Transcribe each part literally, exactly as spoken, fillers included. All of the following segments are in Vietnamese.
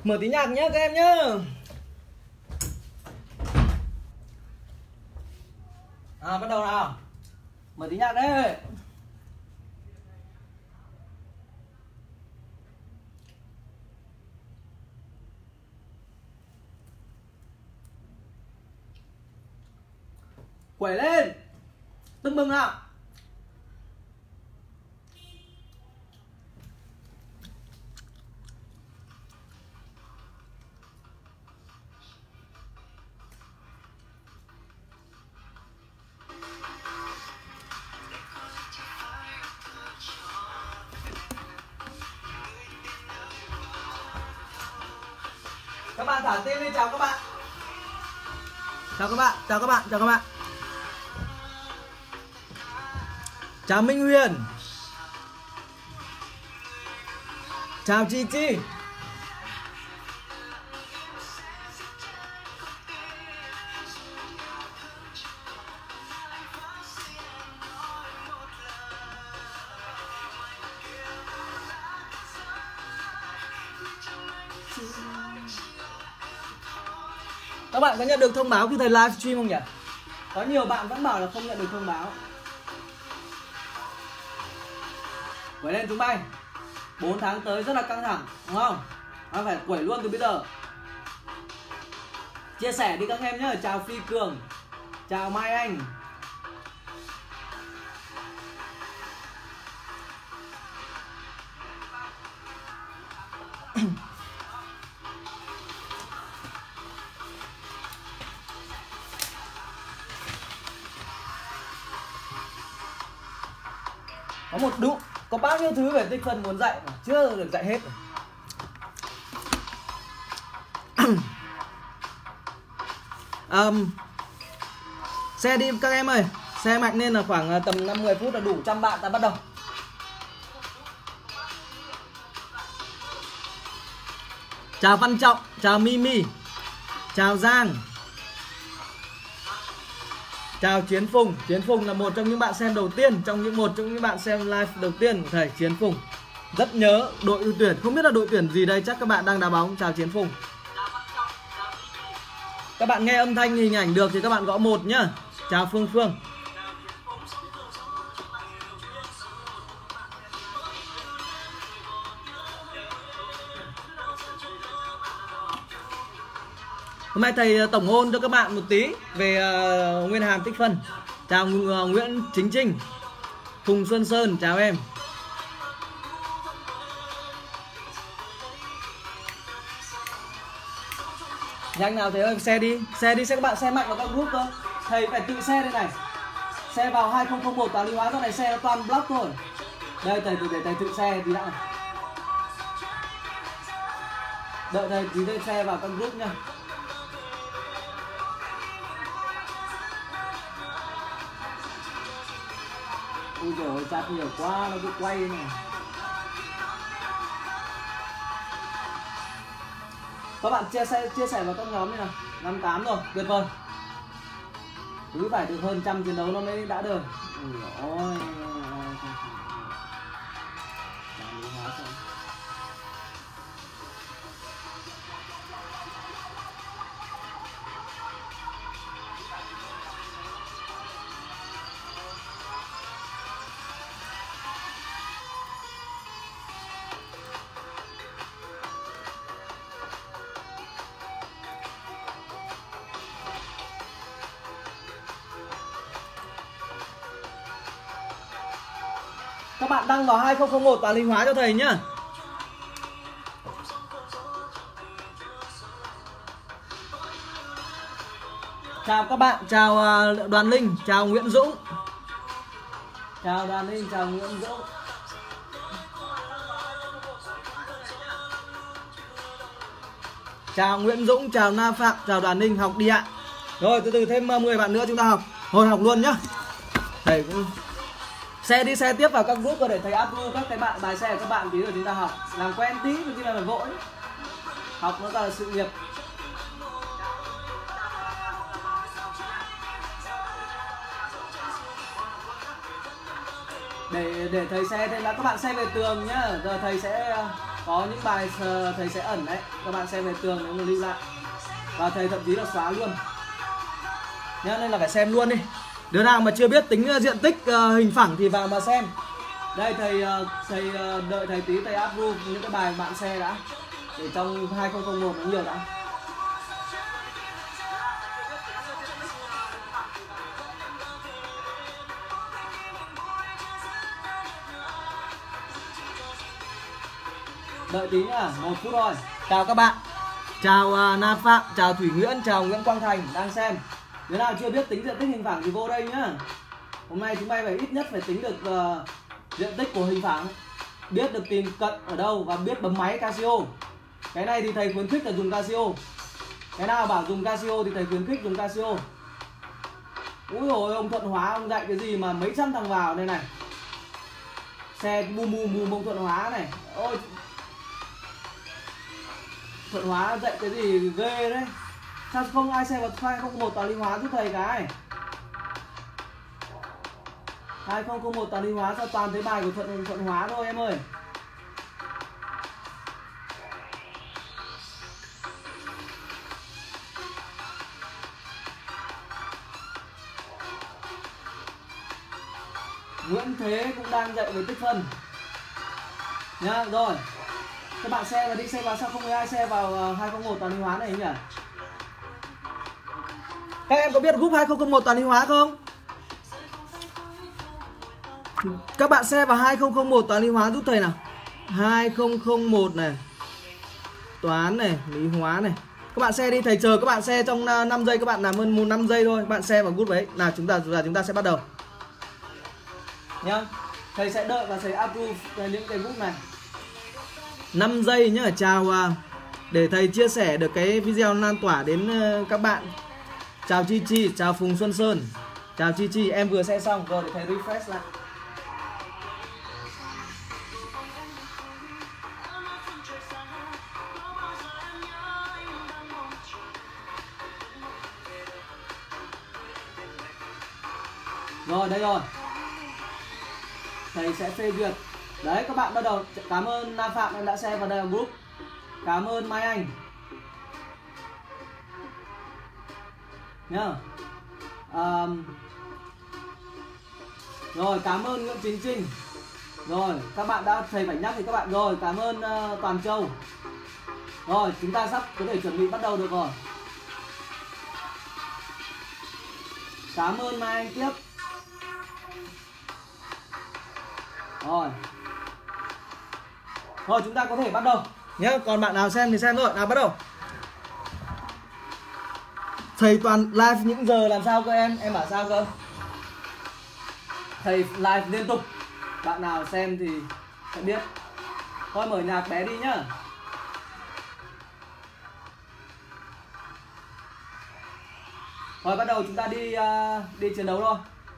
Mở tí nhạc nhé các em nhá. À, bắt đầu nào. Mở tí nhạc đấy. Quẩy lên. Tưng bừng nào. Các bạn thả tim đi, chào các bạn. Chào các bạn, chào các bạn, chào các bạn. Chào Minh Huyền. Chào Chi Chi. Các bạn có nhận được thông báo khi thầy livestream không nhỉ? Có nhiều bạn vẫn bảo là không nhận được thông báo. Quẩy lên chúng bay. bốn tháng tới rất là căng thẳng, đúng không? Nó phải quẩy luôn từ bây giờ. Chia sẻ đi các em nhé. Chào Phi Cường. Chào Mai Anh. Có một đụng, có bao nhiêu thứ về tích phân muốn dạy mà chưa được dạy hết. um, Xe đi các em ơi. Xe mạnh nên là khoảng tầm năm mười phút là đủ, trăm bạn ta bắt đầu. Chào Văn Trọng, chào Mimi, chào Giang, chào Chiến Phùng. Chiến Phùng là một trong những bạn xem đầu tiên, trong những một trong những bạn xem live đầu tiên của thầy. Chiến Phùng rất nhớ đội ưu tuyển, không biết là đội tuyển gì đây, chắc các bạn đang đá bóng. Chào Chiến Phùng. Các bạn nghe âm thanh hình ảnh được thì các bạn gõ một nhá. Chào Phương Phương. Hôm nay thầy tổng hôn cho các bạn một tí về uh, nguyên hàm tích phân. Chào uh, Nguyễn Chính Trinh, Phùng Xuân Sơn, chào em. Nhanh nào thầy ơi, xe đi, xe đi, xe các bạn xe mạnh vào các group thôi. Thầy phải tự xe đây này. Xe vào hai không không một toán lý hóa, trong này xe nó toàn block thôi. Đây thầy để thầy tự xe tí đã này. Đợi thầy tí đây xe vào các group nha. Ôi giời ơi, chat nhiều quá, nó cứ quay này. Các bạn chia sẻ chia sẻ vào các nhóm này nào. năm tám rồi, tuyệt vời. Cứ phải được hơn trăm chiến đấu nó mới đã được. Ôi các bạn đăng vào hai không không một toán lý hóa cho thầy nhá. Chào các bạn, chào Đoàn Linh, chào Nguyễn Dũng. Chào Đoàn Linh, chào Nguyễn Dũng. Chào Nguyễn Dũng, chào Na Phạm, chào Đoàn Linh, học đi ạ. Rồi từ từ thêm mười bạn nữa chúng ta học. Hồi học luôn nhá. Thầy cũng xe đi, xe tiếp vào các group để thầy approve các cái bạn bài xe của các bạn tí rồi chúng ta học. Làm quen tí chứ là phải vội. Học nó là sự nghiệp. Để để thầy xe thêm là các bạn xe về tường nhá. Giờ thầy sẽ có những bài thầy sẽ ẩn đấy. các bạn xem về tường nếu mà lưu lại. Và thầy thậm chí là xóa luôn nhá, nên là phải xem luôn đi. Đứa nào mà chưa biết tính diện tích uh, hình phẳng thì vào mà xem. Đây thầy uh, thầy uh, đợi thầy tí thầy approve những cái bài bạn xe đã, để trong hai không không một nó nhiều đã. Đợi tí nhá, một phút thôi. Chào các bạn. Chào uh, Na Phạm, chào Thủy Nguyễn, chào Nguyễn Quang Thành đang xem. Đứa nào chưa biết tính diện tích hình phẳng thì vô đây nhá. Hôm nay chúng mày phải ít nhất phải tính được uh, diện tích của hình phẳng, biết được tìm cận ở đâu và biết bấm máy Casio. Cái này thì thầy khuyến khích là dùng Casio. Cái nào bảo dùng Casio thì thầy khuyến khích dùng Casio. Úi dồi, ông Thuận Hóa ông dạy cái gì mà mấy trăm thằng vào đây này. Xe mù mù mù mông Thuận Hóa này. Ôi, Thuận Hóa dạy cái gì ghê đấy. Sao không ai xem vào hai không không một toán lý hóa giúp thầy cái. hai không không một toán lý hóa sao toàn thấy bài của Thuận Thuận Hóa thôi em ơi. Nguyễn Thế cũng đang dạy về tích phân nhá. Rồi các bạn xe và đi xe vào, sao không có ai xe vào hai không không một toán lý hóa này nhỉ? Các em có biết group hai không không một toán lý hóa không? Các bạn xe vào hai không không một toán lý hóa giúp thầy nào. hai không không một này, toán này, lý hóa này. Các bạn xe đi, thầy chờ các bạn xe trong năm giây, các bạn làm hơn một năm giây thôi. Các bạn xe vào group đấy là chúng ta là chúng ta sẽ bắt đầu nhá. Thầy sẽ đợi và thầy approve những cái group này. năm giây nhá. Chào để thầy chia sẻ được cái video lan tỏa đến các bạn. Chào Chi Chi, chào Phùng Xuân Sơn. Chào Chi Chi, em vừa xe xong rồi để thầy refresh lại. Rồi đây rồi. Thầy sẽ phê duyệt. Đấy các bạn bắt đầu. Cảm ơn Na Phạm em đã share vào đây group. Cảm ơn Mai Anh nhá. um, Rồi cảm ơn Nguyễn Chính Trinh. Rồi các bạn đã, thầy phải nhắc thì các bạn. Rồi cảm ơn uh, Toàn Châu. Rồi chúng ta sắp có thể chuẩn bị bắt đầu được rồi. Cảm ơn Mai Anh tiếp. Rồi Rồi chúng ta có thể bắt đầu nhé. Còn bạn nào xem thì xem thôi. Nào bắt đầu. Thầy toàn live những giờ làm sao cơ em? Em bảo sao cơ? Thầy live liên tục. Bạn nào xem thì sẽ biết. Thôi mở nhạc bé đi nhá. Rồi bắt đầu chúng ta đi uh, đi chiến đấu thôi.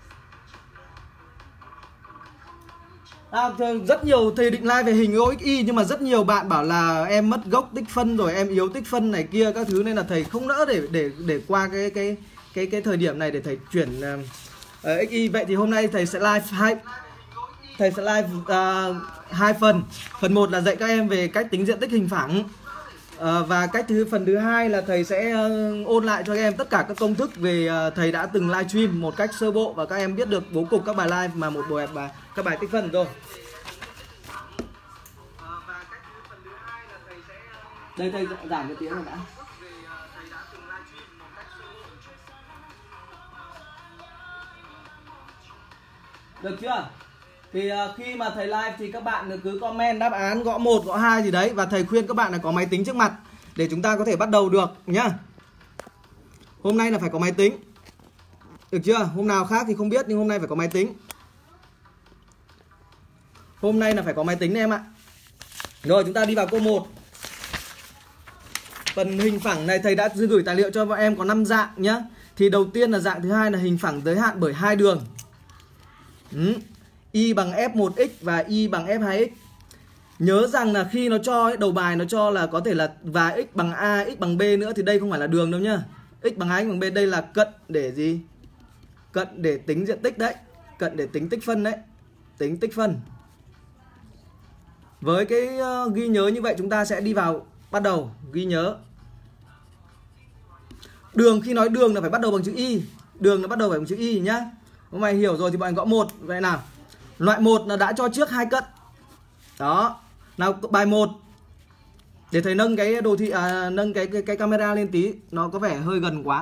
À, rất nhiều thầy định live về hình ô ích i nhưng mà rất nhiều bạn bảo là em mất gốc tích phân rồi, em yếu tích phân này kia các thứ, nên là thầy không nỡ để để để qua cái cái cái cái thời điểm này để thầy chuyển uh, uh, ích i. Vậy thì hôm nay thầy sẽ live hai thầy sẽ live uh, hai phần. Phần một là dạy các em về cách tính diện tích hình phẳng. Uh, và cách thứ phần thứ hai là thầy sẽ uh, ôn lại cho các em tất cả các công thức về uh, thầy đã từng livestream một cách sơ bộ và các em biết được bố cục các bài live mà một bộ bài các bài tích phân rồi. Đây thầy giảm cái tiếng rồi đã. Được chưa? Thì uh, khi mà thầy live thì các bạn cứ comment đáp án gõ một, gõ hai gì đấy. Và thầy khuyên các bạn là có máy tính trước mặt để chúng ta có thể bắt đầu được nhá. Hôm nay là phải có máy tính. Được chưa? Hôm nào khác thì không biết nhưng hôm nay phải có máy tính. Hôm nay là phải có máy tính đấy em ạ. Rồi chúng ta đi vào câu một. Phần hình phẳng này thầy đã gửi tài liệu cho bọn em có năm dạng nhá. Thì đầu tiên là dạng thứ hai là hình phẳng giới hạn bởi hai đường. Ừ. Y bằng F một x và Y bằng F hai x. Nhớ rằng là khi nó cho ấy, đầu bài nó cho là có thể là và x bằng A, x bằng B nữa thì đây không phải là đường đâu nhá. X bằng A, x bằng B đây là cận để gì? Cận để tính diện tích đấy. Cận để tính tích phân đấy. Tính tích phân. Với cái uh, ghi nhớ như vậy chúng ta sẽ đi vào bắt đầu ghi nhớ. Đường khi nói đường là phải bắt đầu bằng chữ Y. Đường nó bắt đầu phải bằng chữ Y nhá. Nếu mày hiểu rồi thì bọn anh gõ một. Vậy nào. Loại một là đã cho trước hai cận. Đó. Nào bài một. Để thầy nâng cái đồ thị à, nâng cái, cái cái camera lên tí, nó có vẻ hơi gần quá.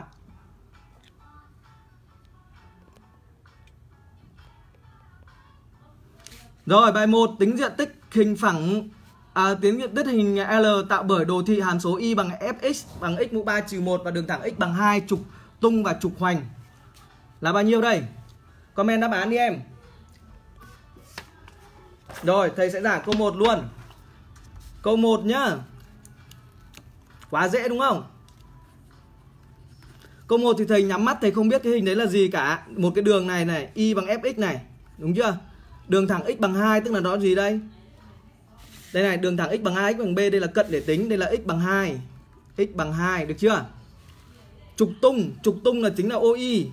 Rồi bài một, tính diện tích hình phẳng à, tính diện tích hình L tạo bởi đồ thị hàm số Y bằng Fx bằng x mũ ba trừ một và đường thẳng x bằng hai, trục tung và trục hoành là bao nhiêu đây? Comment đáp án đi em. Rồi, thầy sẽ giảng câu một luôn. Câu một nhá. Quá dễ đúng không? Câu một thì thầy nhắm mắt, thầy không biết cái hình đấy là gì cả. Một cái đường này này, Y bằng Fx này, đúng chưa? Đường thẳng x bằng hai tức là nó gì đây? Đây này, đường thẳng x bằng hai, x bằng b, đây là cận để tính, đây là x bằng hai. X bằng hai, được chưa? Trục tung, trục tung là chính là ô i.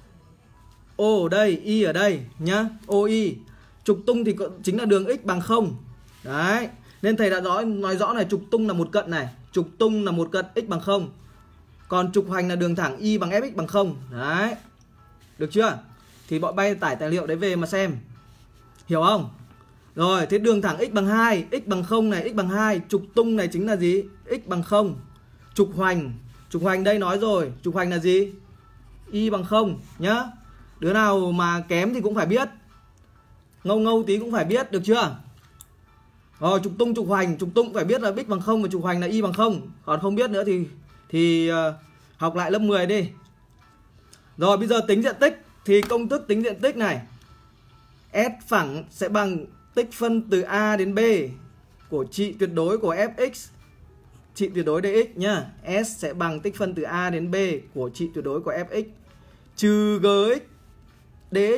O ở đây, Y ở đây nhá, ô i. Trục tung thì chính là đường x bằng không. Đấy, nên thầy đã nói, nói rõ này, trục tung là một cận này, trục tung là một cận x bằng không. Còn trục hoành là đường thẳng Y bằng Fx bằng không. Đấy, được chưa? Thì bọn bay tải tài liệu đấy về mà xem. Hiểu không? Rồi, thế đường thẳng x bằng hai, x bằng không này, x bằng hai, trục tung này chính là gì? X bằng không. Trục hoành, trục hoành đây nói rồi, trục hoành là gì? Y bằng không nhá. Đứa nào mà kém thì cũng phải biết. Ngâu ngâu tí cũng phải biết, được chưa? Rồi, trục tung, trục hoành, trục tung phải biết là x bằng không và trục hoành là Y bằng không. Còn không biết nữa thì thì uh, học lại lớp mười đi. Rồi, bây giờ tính diện tích thì công thức tính diện tích này, S phẳng sẽ bằng tích phân từ A đến B của trị tuyệt đối của Fx, trị tuyệt đối dx nhá. S sẽ bằng tích phân từ A đến B của trị tuyệt đối của Fx trừ Gx dx.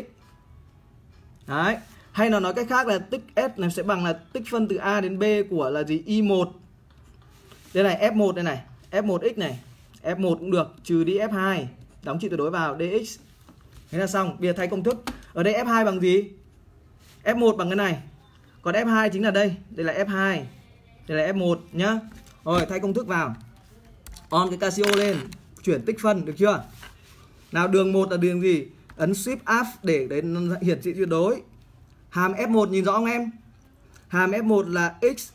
Đấy, hay là nói cách khác là tích S này sẽ bằng là tích phân từ A đến B của là gì? Y một. Đây này, F một đây này, F một x này, F một cũng được, trừ đi F hai, đóng trị tuyệt đối vào dx. Thế là xong. Bây giờ thay công thức. Ở đây F hai bằng gì? F một bằng cái này. Còn F hai chính là đây. Đây là F hai. Đây là F một nhá. Rồi, thay công thức vào. On cái Casio lên, chuyển tích phân, được chưa? Nào, đường một là đường gì? Ấn Shift F để đấy hiển thị tuyệt đối. Hàm F một nhìn rõ không em? Hàm F một là x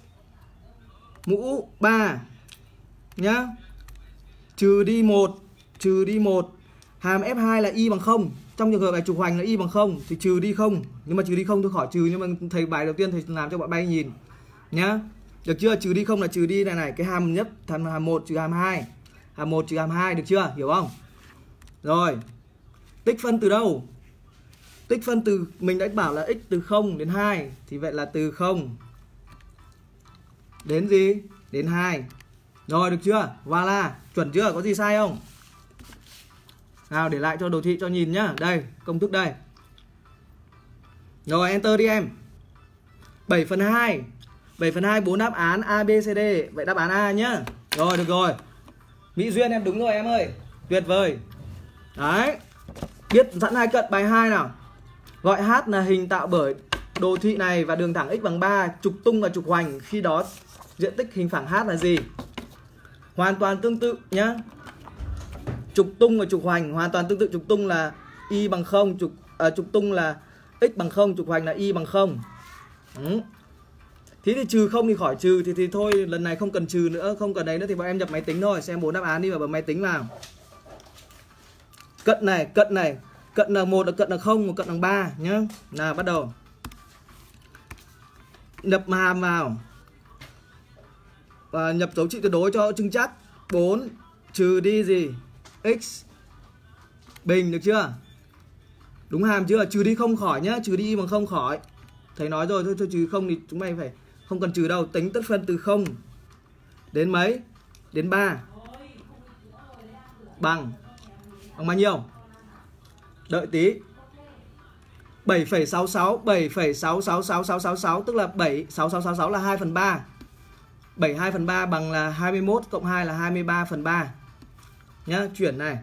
mũ ba nhá. Trừ đi một, trừ đi một. Hàm F hai là Y bằng không. Trong trường hợp này trục hoành là Y bằng không thì trừ đi không. Nhưng mà trừ đi không tôi khỏi trừ, nhưng mà thầy bài đầu tiên thầy làm cho bọn bay nhìn nhá. Được chưa? Trừ đi không là trừ đi này này, cái hàm nhất thành hàm một trừ hàm hai. Hàm một trừ hàm hai, được chưa? Hiểu không? Rồi. Tích phân từ đâu? Tích phân từ mình đã bảo là x từ không đến hai thì vậy là từ không đến gì? Đến hai. Rồi, được chưa? Voilà, chuẩn chưa? Có gì sai không? Nào, để lại cho đồ thị cho nhìn nhá. Đây, công thức đây. Rồi, enter đi em. bảy phần hai. bảy phần hai, bốn đáp án A, B, C, D. Vậy đáp án A nhá. Rồi, được rồi. Mỹ Duyên em đúng rồi em ơi. Tuyệt vời. Đấy. Biết sẵn hai cận bài hai nào. Gọi H là hình tạo bởi đồ thị này và đường thẳng x bằng ba, trục tung và trục hoành. Khi đó diện tích hình phẳng H là gì? Hoàn toàn tương tự nhá. Trục tung và trục hoành hoàn toàn tương tự. Trục tung là Y bằng không, trục à, trục tung là x bằng không, trục hoành là Y bằng không. Ừ. Thế thì trừ không thì khỏi trừ thì thì thôi, lần này không cần trừ nữa, không cần đấy nữa thì bọn em nhập máy tính thôi, xem bốn đáp án đi và bấm máy tính vào. Cận này, cận này, cận là một là cận là không, một cận là ba nhá. Nào bắt đầu. Nhập hàm vào. Và nhập dấu trị tuyệt đối cho chứng chắc. bốn trừ đi gì? X bình, được chưa? Đúng hàm chưa? Trừ đi không khỏi nhá, trừ đi Y bằng không khỏi. Thầy nói rồi, thôi, thôi trừ không thì chúng mày phải không cần trừ đâu. Tính tất phân từ không đến mấy? Đến ba. Bằng bằng bao nhiêu? Đợi tí. bảy phẩy sáu sáu, bảy phẩy sáu sáu sáu sáu sáu sáu tức là bảy, sáu sáu sáu sáu là hai phần ba. bảy hai phần ba bằng là hai mươi mốt cộng hai là hai mươi ba phần ba. Nhá, chuyển này.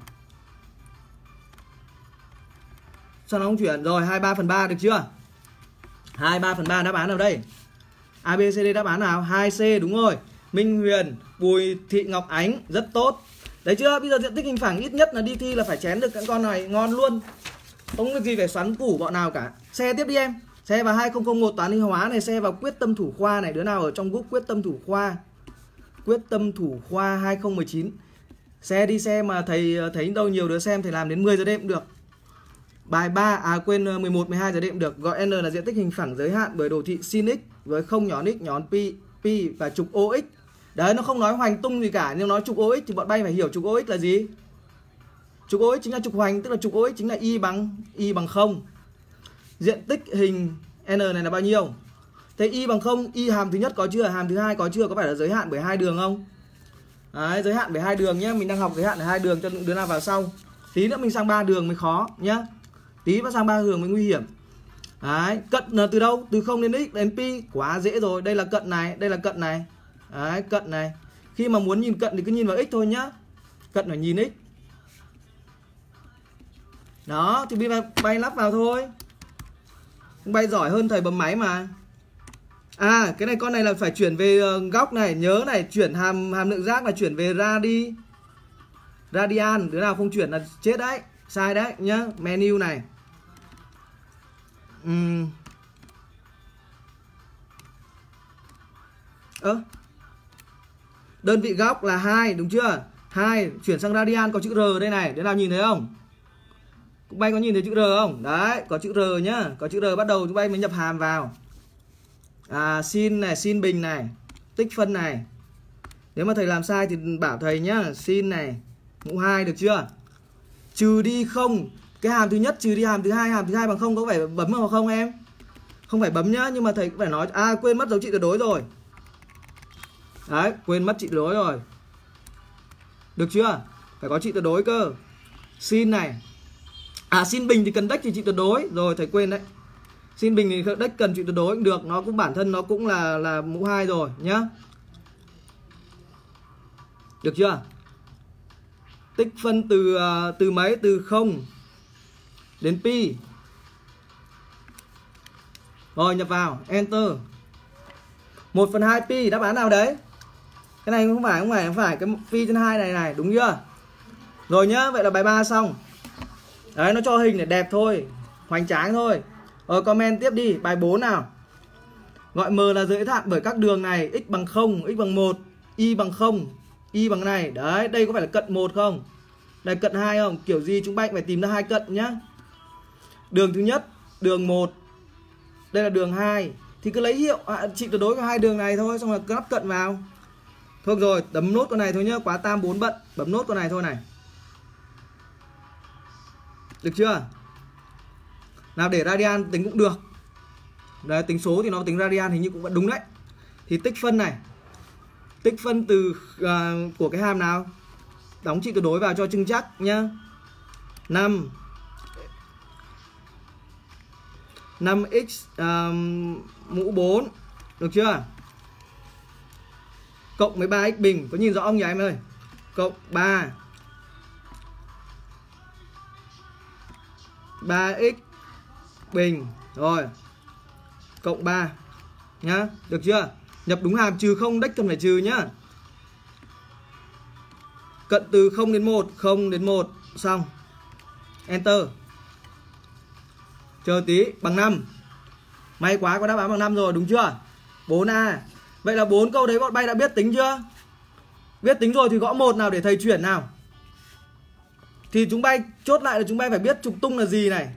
Sao nó không chuyển? Rồi, hai mươi ba phần ba được chưa? hai mươi ba phần ba đáp án nào đây? A, B, C, D đáp án nào? hai C đúng rồi. Minh Huyền, Bùi Thị Ngọc Ánh, rất tốt. Đấy chưa? Bây giờ diện tích hình phẳng ít nhất là đi thi là phải chén được các con này ngon luôn. Không có gì phải xoắn củ bọn nào cả. Xe tiếp đi em. Xe vào hai không không một toán lý hóa này, xe vào quyết tâm thủ khoa này. Đứa nào ở trong group quyết tâm thủ khoa. Quyết tâm thủ khoa hai không một chín. Xe đi xe mà thầy thấy đâu nhiều đứa xem, thầy làm đến mười giờ đêm cũng được. Bài ba, à quên mười một, mười hai giờ đêm cũng được. Gọi N là diện tích hình phẳng giới hạn bởi đồ thị sin x với không nhón x, nhón pi, pi và trục O X. Đấy, nó không nói hoành tung gì cả, nhưng nói trục O X thì bọn bay phải hiểu trục O X là gì. Trục O X chính là trục hoành, tức là trục O X chính là y bằng y bằng không. Diện tích hình N này là bao nhiêu? Thế y bằng không, y hàm thứ nhất có chưa, hàm thứ hai có chưa, có phải là giới hạn bởi hai đường không? Đấy, giới hạn bởi hai đường nhé, mình đang học giới hạn bởi hai đường cho những đứa nào vào sau. Tí nữa mình sang ba đường mới khó nhá. Tí nữa sang ba đường mới nguy hiểm. Đấy, cận là từ đâu? Từ không đến x đến pi, quá dễ rồi. Đây là cận này, đây là cận này. Đấy, cận này. Khi mà muốn nhìn cận thì cứ nhìn vào x thôi nhá. Cận phải nhìn x. Đó, thì bay, bay lắp vào thôi. Bay giỏi hơn thầy bấm máy mà. À, cái này con này là phải chuyển về góc này, nhớ này, chuyển hàm hàm lượng giác là chuyển về radi. Radian, đứa nào không chuyển là chết đấy, sai đấy nhá. Menu này. Uhm. Ơ. Đơn vị góc là hai đúng chưa? hai chuyển sang radian có chữ R đây này, đứa nào nhìn thấy không? Chúng bay có nhìn thấy chữ R không? Đấy, có chữ R nhá, có chữ R bắt đầu chúng bay mới nhập hàm vào. À, sin này, sin bình này, tích phân này. Nếu mà thầy làm sai thì bảo thầy nhá, sin này, mũ hai được chưa? Trừ đi không, cái hàm thứ nhất trừ đi hàm thứ hai, hàm thứ hai bằng không, có phải bấm vào không em? Không phải bấm nhá, nhưng mà thầy cũng phải nói, à quên mất dấu trị tuyệt đối rồi. Đấy, quên mất trị tuyệt đối rồi. Được chưa? Phải có trị tuyệt đối cơ. Sin này. À, sin bình thì cần đếch thì trị tuyệt đối. Rồi, thầy quên đấy. Sin bình thì đếch cần trị tuyệt đối cũng được. Nó cũng bản thân nó cũng là là mũ hai rồi nhá. Được chưa? Tích phân từ từ mấy? Từ không đến pi. Rồi, nhập vào. Enter. một phần hai pi. Đáp án nào đấy? Cái này không phải, không phải, không phải. Cái pi trên hai này này. Đúng chưa? Rồi nhá. Vậy là bài ba xong. Đấy, nó cho hình để đẹp thôi, hoành tráng thôi. Rồi comment tiếp đi. Bài bốn nào. Gọi M là giới hạn bởi các đường này. X bằng không, x bằng một, y bằng không, y bằng này. Đấy, đây có phải là cận một không? Đây cận hai không? Kiểu gì chúng bay phải tìm ra hai cận nhá. Đường thứ nhất, đường một. Đây là đường hai. Thì cứ lấy hiệu à, trị tuyệt đối của hai đường này thôi, xong rồi cứ lắp cận vào. Thôi rồi, bấm nốt con này thôi nhá, quá tam bốn bận. Bấm nốt con này thôi này. Được chưa? Nào để radian tính cũng được. Đấy, tính số thì nó tính radian hình như cũng vẫn đúng đấy. Thì tích phân này. Tích phân từ uh, của cái hàm nào? Đóng trị tuyệt đối vào cho chưng chắc nhá. năm năm x um, mũ bốn. Được chưa? Cộng với ba x bình. Có nhìn rõ không nhỉ em ơi? Cộng ba ba x bình. Rồi. Cộng ba nhá. Được chưa? Nhập đúng hàm, trừ không đếch cần phải trừ nhá. Cận từ không đến một, không đến một. Xong. Enter. Chờ tí. Bằng năm. May quá, có đáp án bằng năm rồi, đúng chưa? bốn A. Vậy là bốn câu đấy bọn bay đã biết tính chưa? Biết tính rồi thì gõ một nào để thầy chuyển nào. Thì chúng bay chốt lại là chúng bay phải biết trục tung là gì này.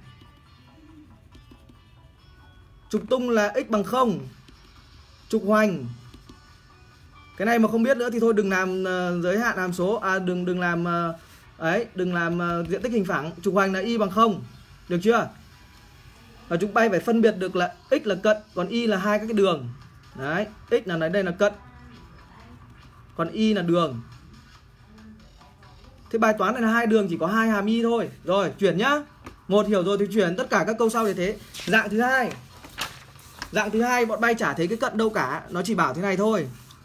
Trục tung là x bằng không. Trục hoành. Cái này mà không biết nữa thì thôi đừng làm uh, giới hạn hàm số. À đừng đừng làm uh, ấy, đừng làm uh, diện tích hình phẳng. Trục hoành là y bằng không. Được chưa? Và chúng bay phải phân biệt được là x là cận, còn y là hai các cái đường. Đấy, x là này, đây là cận. Còn y là đường. Thế bài toán này là hai đường chỉ có hai hàm y thôi. Rồi, chuyển nhá. Một hiểu rồi thì chuyển, tất cả các câu sau thì thế. Dạng thứ hai. Dạng thứ hai bọn bay chả thấy cái cận đâu cả, nó chỉ bảo thế này thôi.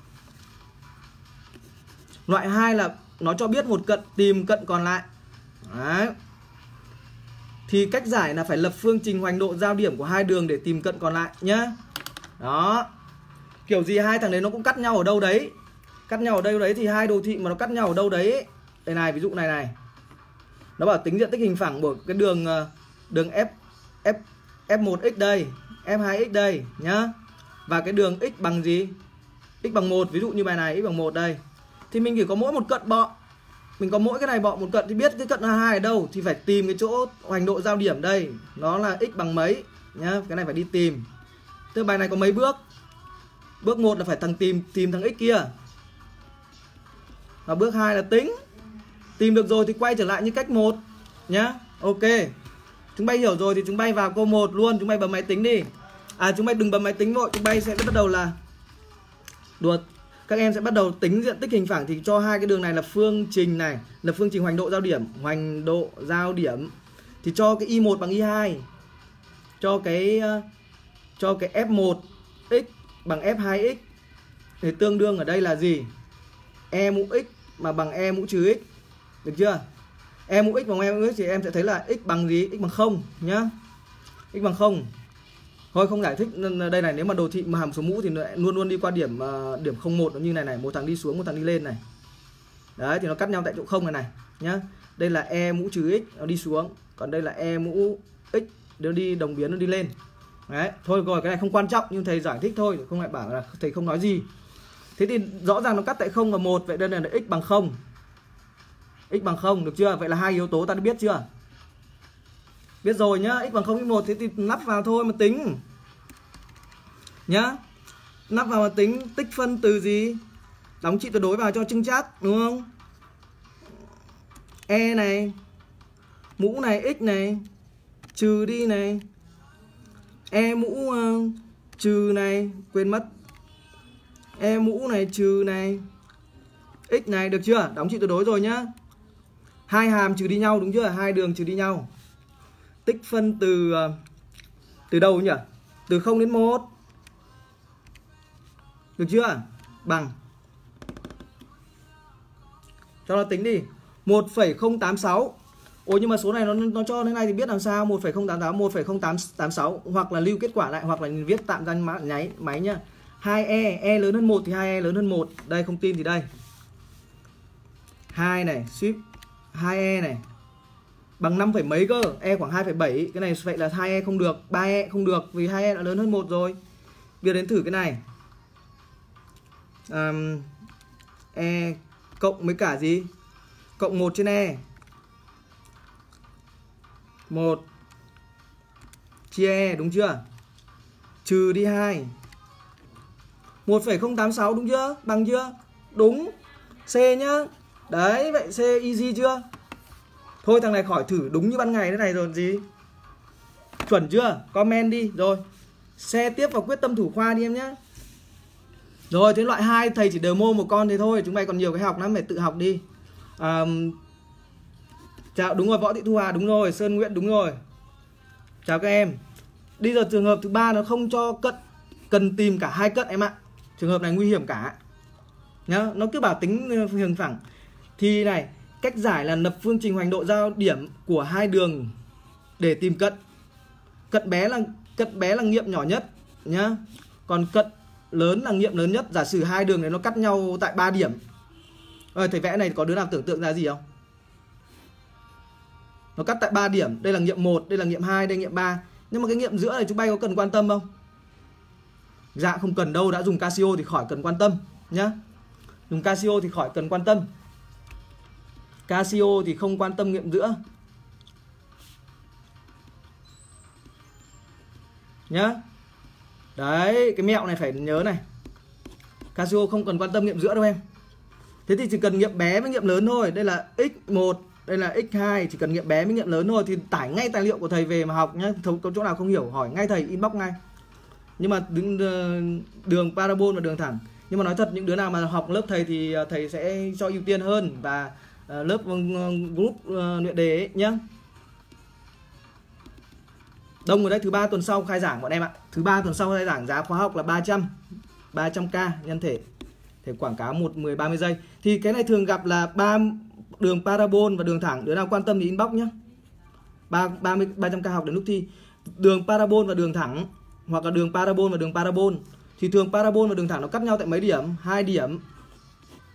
Loại hai là nó cho biết một cận, tìm cận còn lại. Đấy. Thì cách giải là phải lập phương trình hoành độ giao điểm của hai đường để tìm cận còn lại nhá. Đó. Kiểu gì hai thằng đấy nó cũng cắt nhau ở đâu đấy. Cắt nhau ở đây đấy thì hai đồ thị mà nó cắt nhau ở đâu đấy. Đây này, ví dụ này này. Nó bảo tính diện tích hình phẳng của cái đường đường F F F một x đây, F hai x đây nhá. Và cái đường x bằng gì? X bằng một, ví dụ như bài này x bằng một đây. Thì mình chỉ có mỗi một cận bọ. Mình có mỗi cái này bọ một cận thì biết cái cận hai ở đâu thì phải tìm cái chỗ hoành độ giao điểm đây. Nó là x bằng mấy nhá, cái này phải đi tìm. Tức bài này có mấy bước? Bước một là phải thằng tìm tìm thằng x kia. Và bước hai là tính. Tìm được rồi thì quay trở lại như cách một nhá. Ok. Chúng bay hiểu rồi thì chúng bay vào câu một luôn, chúng bay bấm máy tính đi. À chúng bay đừng bấm máy tính vội, chúng bay sẽ bắt đầu là đùa. Các em sẽ bắt đầu tính diện tích hình phẳng thì cho hai cái đường này là phương trình này, là phương trình hoành độ giao điểm, hoành độ giao điểm thì cho cái y một bằng y hai. Cho cái cho cái F một x bằng F hai x thì tương đương ở đây là gì? E mũ x mà bằng E mũ trừ x. Được chưa? E mũ x bằng E mũ x thì em sẽ thấy là x bằng gì? X bằng không nhá. X bằng không. Thôi không giải thích đây này, nếu mà đồ thị mà hàm số mũ thì luôn luôn đi qua điểm uh, điểm không một, nó như này này, một thằng đi xuống, một thằng đi lên này. Đấy thì nó cắt nhau tại chỗ không này này nhá. Đây là E mũ trừ x nó đi xuống, còn đây là E mũ x nó đi đồng biến, nó đi lên. Đấy, thôi rồi cái này không quan trọng nhưng thầy giải thích thôi, không lại bảo là thầy không nói gì. Thế thì rõ ràng nó cắt tại không và một, vậy đây là x bằng không. X bằng không được chưa? Vậy là hai yếu tố ta đã biết chưa? Biết rồi nhá, x bằng không x một, thế thì lắp vào thôi mà tính. Nhá. Lắp vào mà tính, tích phân từ gì? Đóng trị tuyệt đối vào cho chưng chát, đúng không? E này, mũ này x này, trừ đi này. E mũ uh, trừ này, quên mất. E mũ này trừ này, x này, được chưa? Đóng trị tuyệt đối rồi nhá. Hai hàm trừ đi nhau đúng chưa? Hai đường trừ đi nhau. Tích phân từ từ đâu nhỉ? Từ không đến một. Được chưa? Bằng. Cho nó tính đi. một phẩy không tám sáu. Ôi nhưng mà số này nó nó cho thế này thì biết làm sao? một phẩy không tám tám, một phẩy không tám sáu hoặc là lưu kết quả lại hoặc là viết tạm danh mã nháy máy nhá. hai e, e lớn hơn một thì hai e lớn hơn một. Đây không tin thì đây. hai này, ship hai e này bằng năm phẩy mấy cơ, e khoảng hai phẩy bảy. Cái này vậy là hai e không được, ba e không được vì hai e đã lớn hơn một rồi. Bây giờ đến thử cái này. Um, e cộng với cả gì? Cộng một trên e. một chia e đúng chưa? Trừ đi hai. một phẩy không tám sáu đúng chưa? Bằng chưa? Đúng. C nhá. Đấy, vậy C easy chưa? Thôi thằng này khỏi thử đúng như ban ngày thế này rồi gì. Chuẩn chưa? Comment đi. Rồi xe tiếp vào quyết tâm thủ khoa đi em nhé. Rồi thế loại hai thầy chỉ demo một con thế thôi. Chúng mày còn nhiều cái học lắm, phải tự học đi. à, Chào, đúng rồi, Võ Thị Thu Hà đúng rồi, Sơn Nguyễn đúng rồi. Chào các em. Bây giờ trường hợp thứ ba nó không cho cận, cần tìm cả hai cận em ạ. Trường hợp này nguy hiểm cả nhá. Nó cứ bảo tính hình phẳng thì này, cách giải là lập phương trình hoành độ giao điểm của hai đường để tìm cận. Cận bé là cận bé là nghiệm nhỏ nhất nhá. Còn cận lớn là nghiệm lớn nhất. Giả sử hai đường này nó cắt nhau tại ba điểm. Rồi thầy vẽ này có đứa nào tưởng tượng ra gì không? Nó cắt tại ba điểm, đây là nghiệm một, đây là nghiệm hai, đây là nghiệm ba. Nhưng mà cái nghiệm giữa này chúng bay có cần quan tâm không? Dạ không cần đâu, đã dùng Casio thì khỏi cần quan tâm nhá. Dùng Casio thì khỏi cần quan tâm. Casio thì không quan tâm nghiệm giữa nhá. Đấy, cái mẹo này phải nhớ này. Casio không cần quan tâm nghiệm giữa đâu em. Thế thì chỉ cần nghiệm bé với nghiệm lớn thôi. Đây là x một, đây là x hai, chỉ cần nghiệm bé với nghiệm lớn thôi. Thì tải ngay tài liệu của thầy về mà học nhá. Có chỗ nào không hiểu hỏi ngay thầy, inbox ngay. Nhưng mà đường, đường parabol và đường thẳng. Nhưng mà nói thật, những đứa nào mà học lớp thầy thì thầy sẽ cho ưu tiên hơn. Và lớp group luyện đề ấy nhá. Đông rồi đấy, thứ ba tuần sau khai giảng bọn em ạ. Thứ ba tuần sau khai giảng, giá khóa học là ba trăm ba trăm k nhân thể. Thể quảng cáo một mười ba mươi giây. Thì cái này thường gặp là ba đường parabol và đường thẳng. Đứa nào quan tâm thì inbox nhá. ba trăm k học đến lúc thi. Đường parabol và đường thẳng hoặc là đường parabol và đường parabol. Thì thường parabol và đường thẳng nó cắt nhau tại mấy điểm? hai điểm.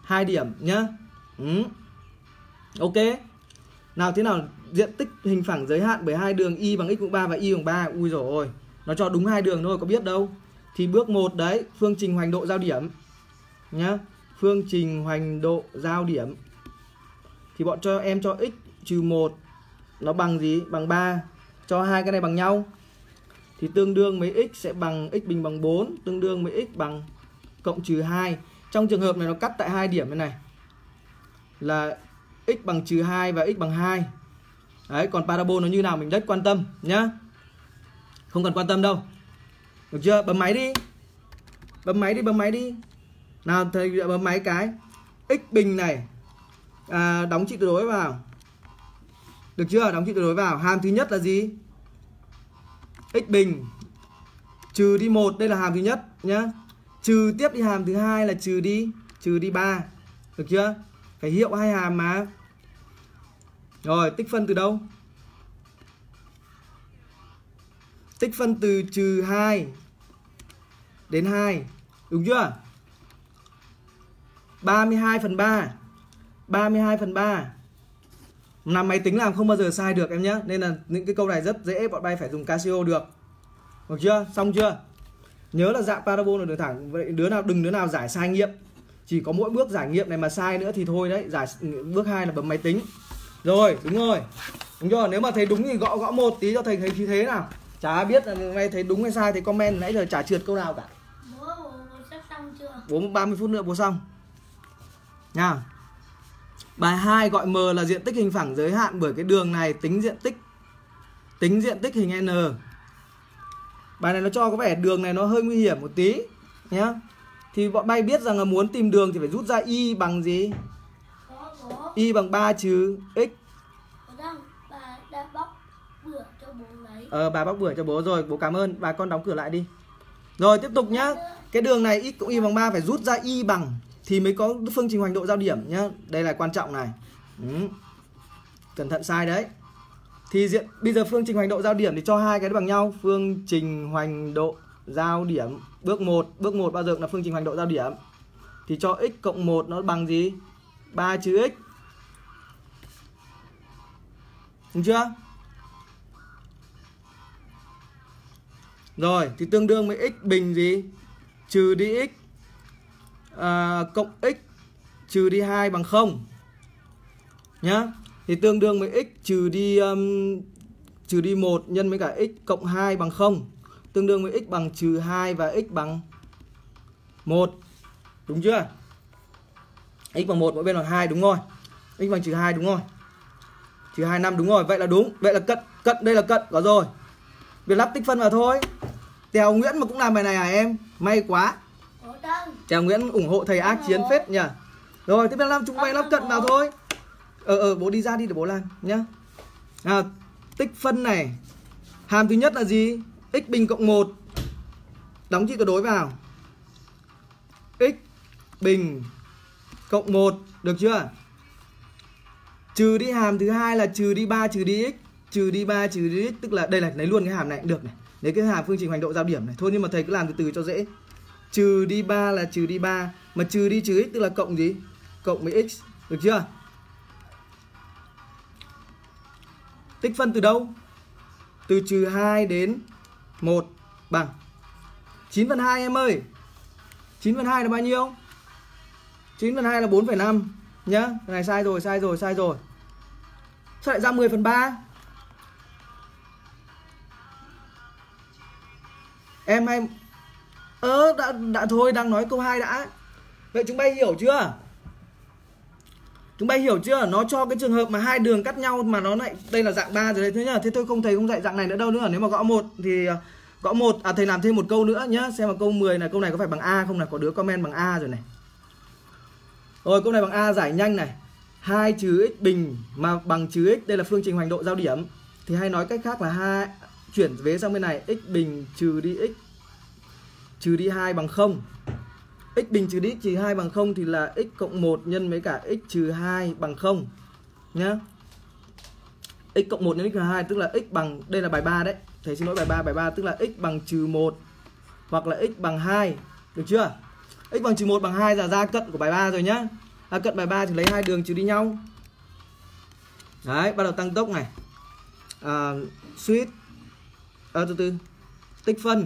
hai điểm nhá. Ừ. Ok. Nào thế nào, diện tích hình phẳng giới hạn bởi hai đường y bằng x cộng ba và y bằng ba. Ui dồi ôi, nó cho đúng hai đường thôi, có biết đâu. Thì bước một đấy, phương trình hoành độ giao điểm nhá. Phương trình hoành độ giao điểm thì bọn cho em cho x trừ một nó bằng gì? Bằng ba. Cho hai cái này bằng nhau thì tương đương với x sẽ bằng x bình bằng bốn, tương đương với x bằng cộng trừ hai. Trong trường hợp này nó cắt tại hai điểm này này là x bằng trừ hai và x bằng hai. Đấy, còn parabol nó như nào mình rất quan tâm nhá. Không cần quan tâm đâu. Được chưa? Bấm máy đi. Bấm máy đi, bấm máy đi. Nào thầy bấm máy cái. X bình này à, đóng trị tuyệt đối vào. Được chưa? Đóng trị tuyệt đối vào. Hàm thứ nhất là gì? X bình trừ đi một, đây là hàm thứ nhất nhá. Trừ tiếp đi hàm thứ hai là trừ đi trừ đi ba. Được chưa? Phải hiệu hai hàm mà. Rồi, tích phân từ đâu? Tích phân từ trừ hai đến hai. Đúng chưa? ba mươi hai phần ba. ba mươi hai phần ba. Làm máy tính làm không bao giờ sai được em nhé. Nên là những cái câu này rất dễ, bọn bay phải dùng Casio được. Được chưa? Xong chưa? Nhớ là dạng parabol là đường thẳng. Vậy đứa nào đừng đứa nào giải sai nghiệm. Chỉ có mỗi bước giải nghiệm này mà sai nữa thì thôi đấy. Giải bước hai là bấm máy tính. Rồi, đúng rồi. Đúng chưa? Nếu mà thấy đúng thì gõ gõ một tí cho thầy thấy khí thế nào. Chả biết là mày thấy đúng hay sai thì comment, nãy giờ chả trượt câu nào cả. Bố, bố sắp xong chưa? Bố ba mươi phút nữa bố xong. Nha. Bài hai gọi M là diện tích hình phẳng giới hạn bởi cái đường này, tính diện tích tính diện tích hình N. Bài này nó cho có vẻ đường này nó hơi nguy hiểm một tí nhá. Thì bọn bay biết rằng là muốn tìm đường thì phải rút ra y bằng gì? Y bằng ba trừ x. Bà đã bóc bữa cho bố lấy. Ờ bà bóc bữa cho bố rồi, bố cảm ơn. Bà con đóng cửa lại đi. Rồi tiếp tục nhá. Cái đường này x cộng y bằng ba phải rút ra y bằng thì mới có phương trình hoành độ giao điểm nhá. Đây là quan trọng này. Ừ. Cẩn thận sai đấy. Thì diện bây giờ phương trình hoành độ giao điểm thì cho hai cái bằng nhau. Phương trình hoành độ giao điểm bước một, bước một bao giờ cũng là phương trình hoành độ giao điểm. Thì cho x cộng một nó bằng gì? ba trừ x. Đúng chưa? Rồi, thì tương đương với x bình gì? Trừ đi x à, cộng x trừ đi hai bằng không. Nhá. Thì tương đương với x trừ đi um, trừ đi một nhân với cả x cộng hai bằng không. Tương đương với x bằng trừ hai và x bằng một. Đúng chưa? X bằng một, mỗi bên bằng hai, đúng rồi. X bằng trừ hai, đúng rồi. Trừ hai, năm, đúng rồi. Vậy là đúng. Vậy là cận, cận đây là cận, có rồi. Việc lắp tích phân vào thôi. Tèo Nguyễn mà cũng làm bài này à em? May quá. Tèo Nguyễn ủng hộ thầy ác chiến phết nhỉ. Rồi tiếp theo làm chúng mày lắp cận vào thôi. Ờ ờ bố đi ra đi để bố làm nhá. À, tích phân này. Hàm thứ nhất là gì? X bình cộng một. Đóng trị tuyệt đối vào. X bình cộng một. Được chưa? Trừ đi hàm thứ hai là trừ đi ba trừ đi x. Trừ đi ba trừ đi x. Tức là đây là lấy luôn cái hàm này cũng được này. Lấy cái hàm phương trình hoành độ giao điểm này. Thôi nhưng mà thầy cứ làm từ từ cho dễ. Trừ đi ba là trừ đi ba. Mà trừ đi trừ x tức là cộng gì? Cộng với x. Được chưa? Tích phân từ đâu? Từ trừ hai đến một bằng chín phần hai em ơi. chín phần hai là bao nhiêu? chín phần hai là bốn phẩy năm nhá. Cái này sai rồi, sai rồi, sai rồi. Sao lại ra mười phần ba? Em hay ơ đã, đã thôi đang nói câu hai đã. Vậy chúng bay hiểu chưa? Chúng bay hiểu chưa? Nó cho cái trường hợp mà hai đường cắt nhau mà nó lại đây là dạng ba rồi đấy. Thế nhá, thế tôi không thầy không dạy dạng này nữa đâu nữa. Nếu mà gõ một thì gõ một à thầy làm thêm một câu nữa nhá, xem vào câu mười là câu này có phải bằng A không, là có đứa comment bằng A rồi này. Rồi câu này bằng A giải nhanh này. hai trừ x bình mà bằng trừ x, đây là phương trình hoành độ giao điểm. Thì hay nói cách khác là hai chuyển vế sang bên này, x bình trừ đi x trừ đi hai bằng không. X bình trừ đi x trừ hai bằng không thì là x cộng một nhân với cả x trừ hai bằng không nhá. X cộng một nhân x trừ hai tức là x bằng, đây là bài ba đấy. Thầy xin lỗi bài ba, bài ba tức là x bằng trừ một hoặc là x bằng hai. Được chưa? X bằng trừ một bằng hai là ra cận của bài ba rồi nhá. à, cận bài ba thì lấy hai đường trừ đi nhau. Đấy, bắt đầu tăng tốc này. À, suýt à, từ từ tích phân.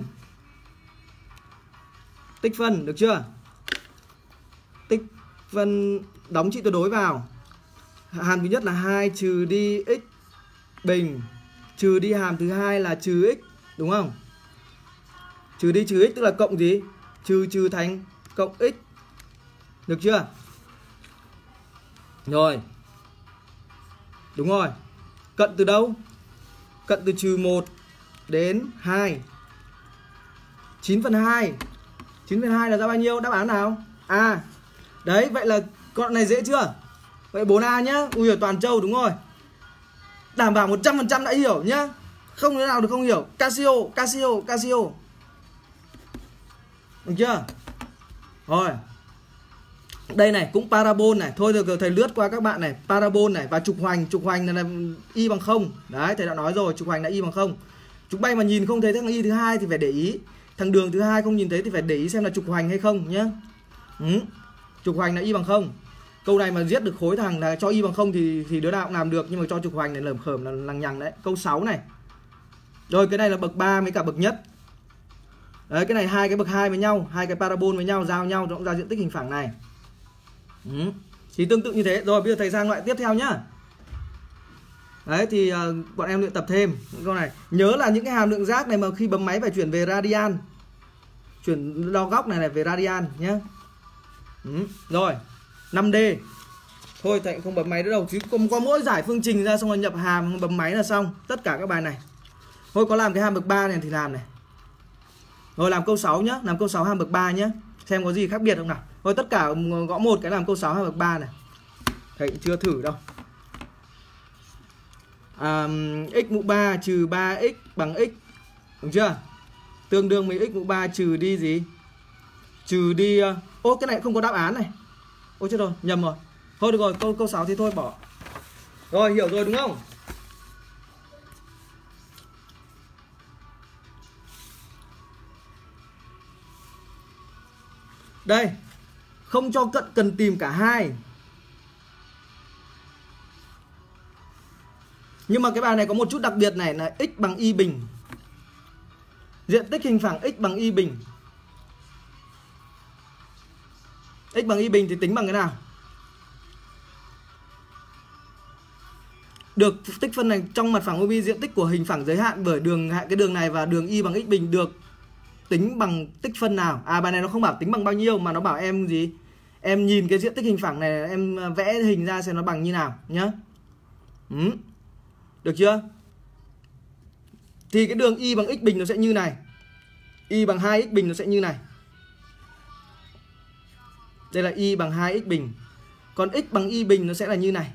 Tích phân được chưa? Tích phân đóng trị tuyệt đối vào. Hàm thứ nhất là hai trừ đi x bình trừ đi hàm thứ hai là trừ x, đúng không? Trừ đi trừ x tức là cộng gì? Trừ trừ thành cộng x. Được chưa? Rồi. Đúng rồi. Cận từ đâu? Cận từ trừ một đến hai. chín phần hai. chín phần hai là ra bao nhiêu? Đáp án nào? A. Đấy, vậy là con này dễ chưa? Vậy bốn A nhá. Ui giời, toàn châu đúng rồi. Đảm bảo một trăm phần trăm đã hiểu nhá. Không thế nào được không hiểu. Casio, Casio, Casio. Được chưa? Rồi. Đây này, cũng parabol này. Thôi được, thầy lướt qua các bạn này. Parabol này và trục hoành. Trục hoành là y bằng không. Đấy, thầy đã nói rồi, trục hoành là y bằng không. Trục bay mà nhìn không thấy thằng y thứ hai thì phải để ý. Thằng đường thứ hai không nhìn thấy thì phải để ý xem là trục hoành hay không nhá. Ừ. Trục hoành là y bằng không. Câu này mà giết được khối thằng là cho y bằng không thì thì đứa nào cũng làm được, nhưng mà cho trục hoành này lởm khởm là lằng nhằng đấy. Câu sáu này. Rồi cái này là bậc ba với cả bậc nhất. Đấy, cái này hai cái bậc hai với nhau, hai cái parabol với nhau giao nhau nó cũng ra diện tích hình phẳng này. Ừ. Thì tương tự như thế. Rồi bây giờ thầy sang loại tiếp theo nhá. Đấy thì uh, bọn em luyện tập thêm những câu này. Nhớ là những cái hàm lượng giác này mà khi bấm máy phải chuyển về radian. Chuyển đo góc này này về radian nhé. Ừ. Rồi năm D. Thôi thầy không bấm máy nữa đâu, chứ không có mỗi giải phương trình ra xong rồi nhập hàm bấm máy là xong. Tất cả các bài này. Thôi có làm cái hàm bậc ba này thì làm này. Rồi làm câu sáu nhá, làm câu sáu hàm bậc ba nhá. Xem có gì khác biệt không nào. Thôi tất cả gõ một cái làm câu sáu hàm bậc ba này. Thầy cũng chưa thử đâu. À, x mũ ba trừ ba x bằng x. Đúng chưa? Tương đương với x mũ ba trừ đi gì? Trừ đi... Ô cái này không có đáp án này. Ôi chết rồi, nhầm rồi. Thôi được rồi, câu câu sáu thì thôi bỏ. Rồi hiểu rồi đúng không? Đây. Không cho cận cần tìm cả hai. Nhưng mà cái bài này có một chút đặc biệt này là x bằng y bình. Diện tích hình phẳng x bằng y bình. X bằng y bình thì tính bằng cái nào? Được tích phân này trong mặt phẳng ô bi, diện tích của hình phẳng giới hạn bởi đường cái đường này và đường y bằng x bình được tính bằng tích phân nào? À bài này nó không bảo tính bằng bao nhiêu mà nó bảo em gì? Em nhìn cái diện tích hình phẳng này, em vẽ hình ra xem nó bằng như nào nhá. Ừ. Được chưa? Thì cái đường y bằng x bình nó sẽ như này. Y bằng hai x bình nó sẽ như này. Đây là y bằng hai x bình. Còn x bằng y bình nó sẽ là như này.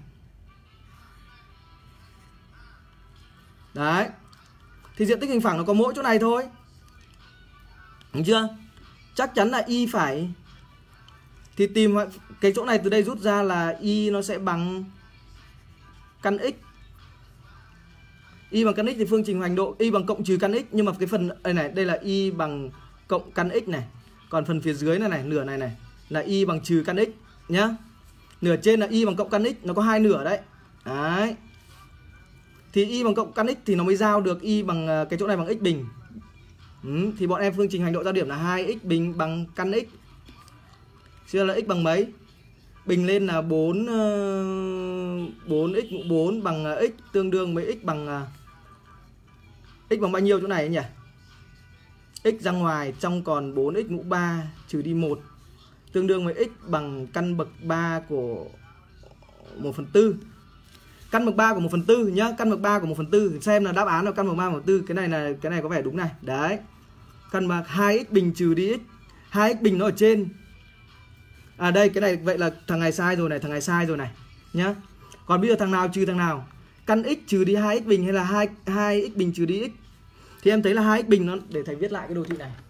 Đấy. Thì diện tích hình phẳng nó có mỗi chỗ này thôi. Đúng chưa? Chắc chắn là y phải. Thì tìm cái chỗ này từ đây rút ra là y nó sẽ bằng căn x. Y bằng căn x thì phương trình hoành độ y bằng cộng trừ căn x, nhưng mà cái phần đây này, đây là y bằng cộng căn x này. Còn phần phía dưới này này, nửa này này là y bằng trừ căn x nhá. Nửa trên là y bằng cộng căn x, nó có hai nửa đấy. Đấy. Thì y bằng cộng căn x thì nó mới giao được y bằng cái chỗ này bằng x bình. Ừ, thì bọn em phương trình hoành độ giao điểm là hai x bình bằng căn x. Chưa là x bằng mấy? Bình lên là bốn bốn x mũ bốn bằng x tương đương với x bằng x bằng bao nhiêu chỗ này nhỉ? X ra ngoài trong còn bốn x mũ ba trừ đi một tương đương với x bằng căn bậc ba của một phần tư. Căn bậc ba của một phần tư nhá, căn bậc ba của một phần tư, xem là đáp án là căn bậc ba của một phần tư. Cái này là cái này có vẻ đúng này. Đấy. Căn bậc hai x bình trừ đi x. hai x bình nó ở trên. À đây cái này vậy là thằng này sai rồi này, thằng này sai rồi này nhá. Còn bây giờ thằng nào trừ thằng nào? Căn x trừ đi hai x bình hay là hai hai x bình trừ đi x? Thì em thấy là hai x bình nó, để thầy viết lại cái đồ thị này.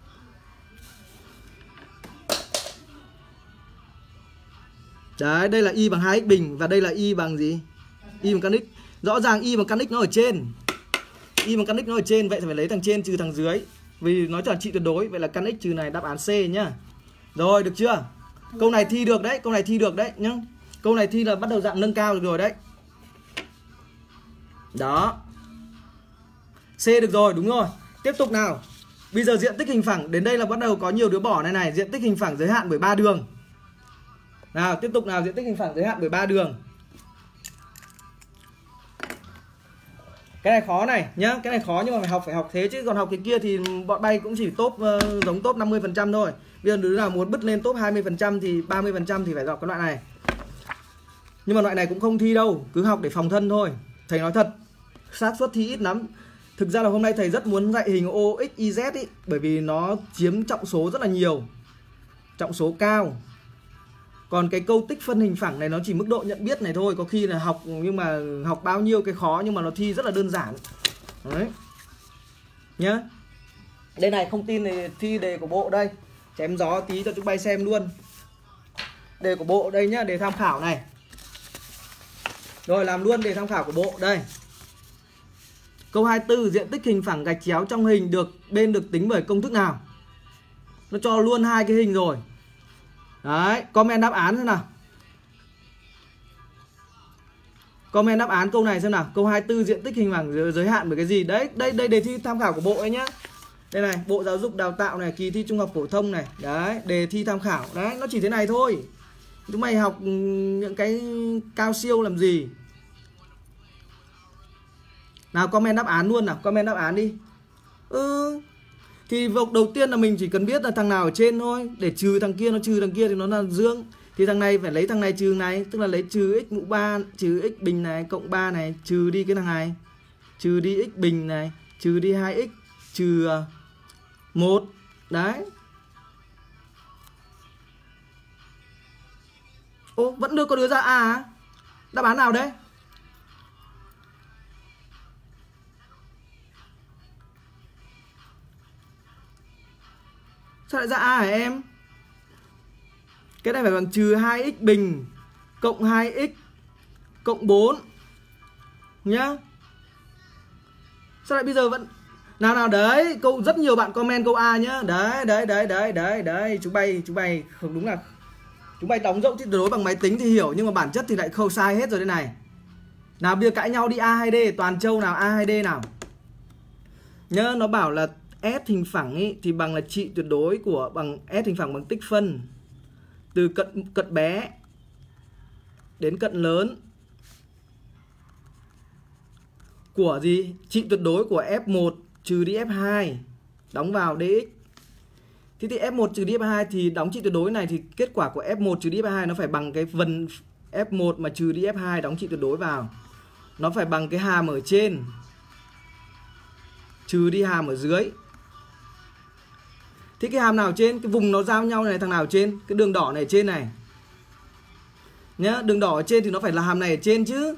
Đấy, đây là y bằng hai x bình và đây là y bằng gì? Y bằng căn x. Rõ ràng y bằng căn x nó ở trên. Y bằng căn x nó ở trên, vậy thì phải lấy thằng trên trừ thằng dưới. Vì nó là trị tuyệt đối, vậy là căn x trừ này đáp án C nhá. Rồi, được chưa? Câu này thi được đấy, câu này thi được đấy nhá. Câu này thi là bắt đầu dạng nâng cao được rồi đấy. Đó. C được rồi, đúng rồi. Tiếp tục nào. Bây giờ diện tích hình phẳng, đến đây là bắt đầu có nhiều đứa bỏ này này. Diện tích hình phẳng giới hạn bởi ba đường. Nào, tiếp tục nào, diện tích hình phẳng giới hạn bởi ba đường. Cái này khó này nhá, cái này khó nhưng mà phải học phải học thế chứ còn học cái kia thì bọn bay cũng chỉ top uh, giống top năm mươi phần trăm thôi. Bây giờ đứa nào muốn bứt lên top hai mươi phần trăm thì ba mươi phần trăm thì phải học cái loại này. Nhưng mà loại này cũng không thi đâu, cứ học để phòng thân thôi. Thầy nói thật, xác suất thi ít lắm. Thực ra là hôm nay thầy rất muốn dạy hình O X Y Z ý, bởi vì nó chiếm trọng số rất là nhiều, trọng số cao. Còn cái câu tích phân hình phẳng này nó chỉ mức độ nhận biết này thôi. Có khi là học nhưng mà học bao nhiêu cái khó nhưng mà nó thi rất là đơn giản. Đấy. Nhá. Đây này, không tin thì thi đề của bộ đây. Chém gió tí cho chúng bay xem luôn. Đề của bộ đây nhá, đề tham khảo này. Rồi làm luôn đề tham khảo của bộ đây. Câu hai mươi tư, diện tích hình phẳng gạch chéo trong hình được bên được tính bởi công thức nào? Nó cho luôn hai cái hình rồi. Đấy, comment đáp án xem nào. Comment đáp án câu này xem nào. Câu hai mươi tư, diện tích hình phẳng giới hạn bởi cái gì? Đấy, đây đây đề thi tham khảo của bộ ấy nhá. Đây này, Bộ Giáo dục Đào tạo này, kỳ thi trung học phổ thông này. Đấy, đề thi tham khảo. Đấy, nó chỉ thế này thôi. Chúng mày học những cái cao siêu làm gì? Nào comment đáp án luôn nào, comment đáp án đi. Ừ. Thì vộc đầu tiên là mình chỉ cần biết là thằng nào ở trên thôi. Để trừ thằng kia, nó trừ thằng kia thì nó là dương. Thì thằng này phải lấy thằng này trừ thằng này. Tức là lấy trừ x mũ ba, trừ x bình này, cộng ba này, trừ đi cái thằng này, trừ đi x bình này, trừ đi hai x, trừ một. Đấy. Ô, vẫn đưa có đứa ra A à? Đáp án nào đấy? Sao lại ra A hả em? Cái này phải bằng trừ hai x bình cộng hai x cộng bốn nhá. Sao lại bây giờ vẫn nào nào đấy, câu rất nhiều bạn comment câu A nhá. Đấy đấy đấy đấy đấy đấy, chúng bay chúng bay không đúng là chúng bay đóng rộng tuyệt đối bằng máy tính thì hiểu nhưng mà bản chất thì lại không, sai hết rồi đây này. Nào bây giờ cãi nhau đi, A hay D, Toàn Châu nào, A hay D nào. Nhớ nó bảo là S hình phẳng ý, thì bằng là trị tuyệt đối của bằng S hình phẳng bằng tích phân từ cận cận bé đến cận lớn của gì? Trị tuyệt đối của F một trừ đi F hai đóng vào dx. Thế thì F một trừ đi F hai thì đóng trị tuyệt đối này thì kết quả của F một trừ đi F hai nó phải bằng cái phần F một mà trừ đi F hai đóng trị tuyệt đối vào. Nó phải bằng cái hàm ở trên trừ đi hàm ở dưới. Thế cái hàm nào trên? Cái vùng nó giao nhau này, thằng nào trên? Cái đường đỏ này trên này nhá, đường đỏ ở trên thì nó phải là hàm này ở trên chứ.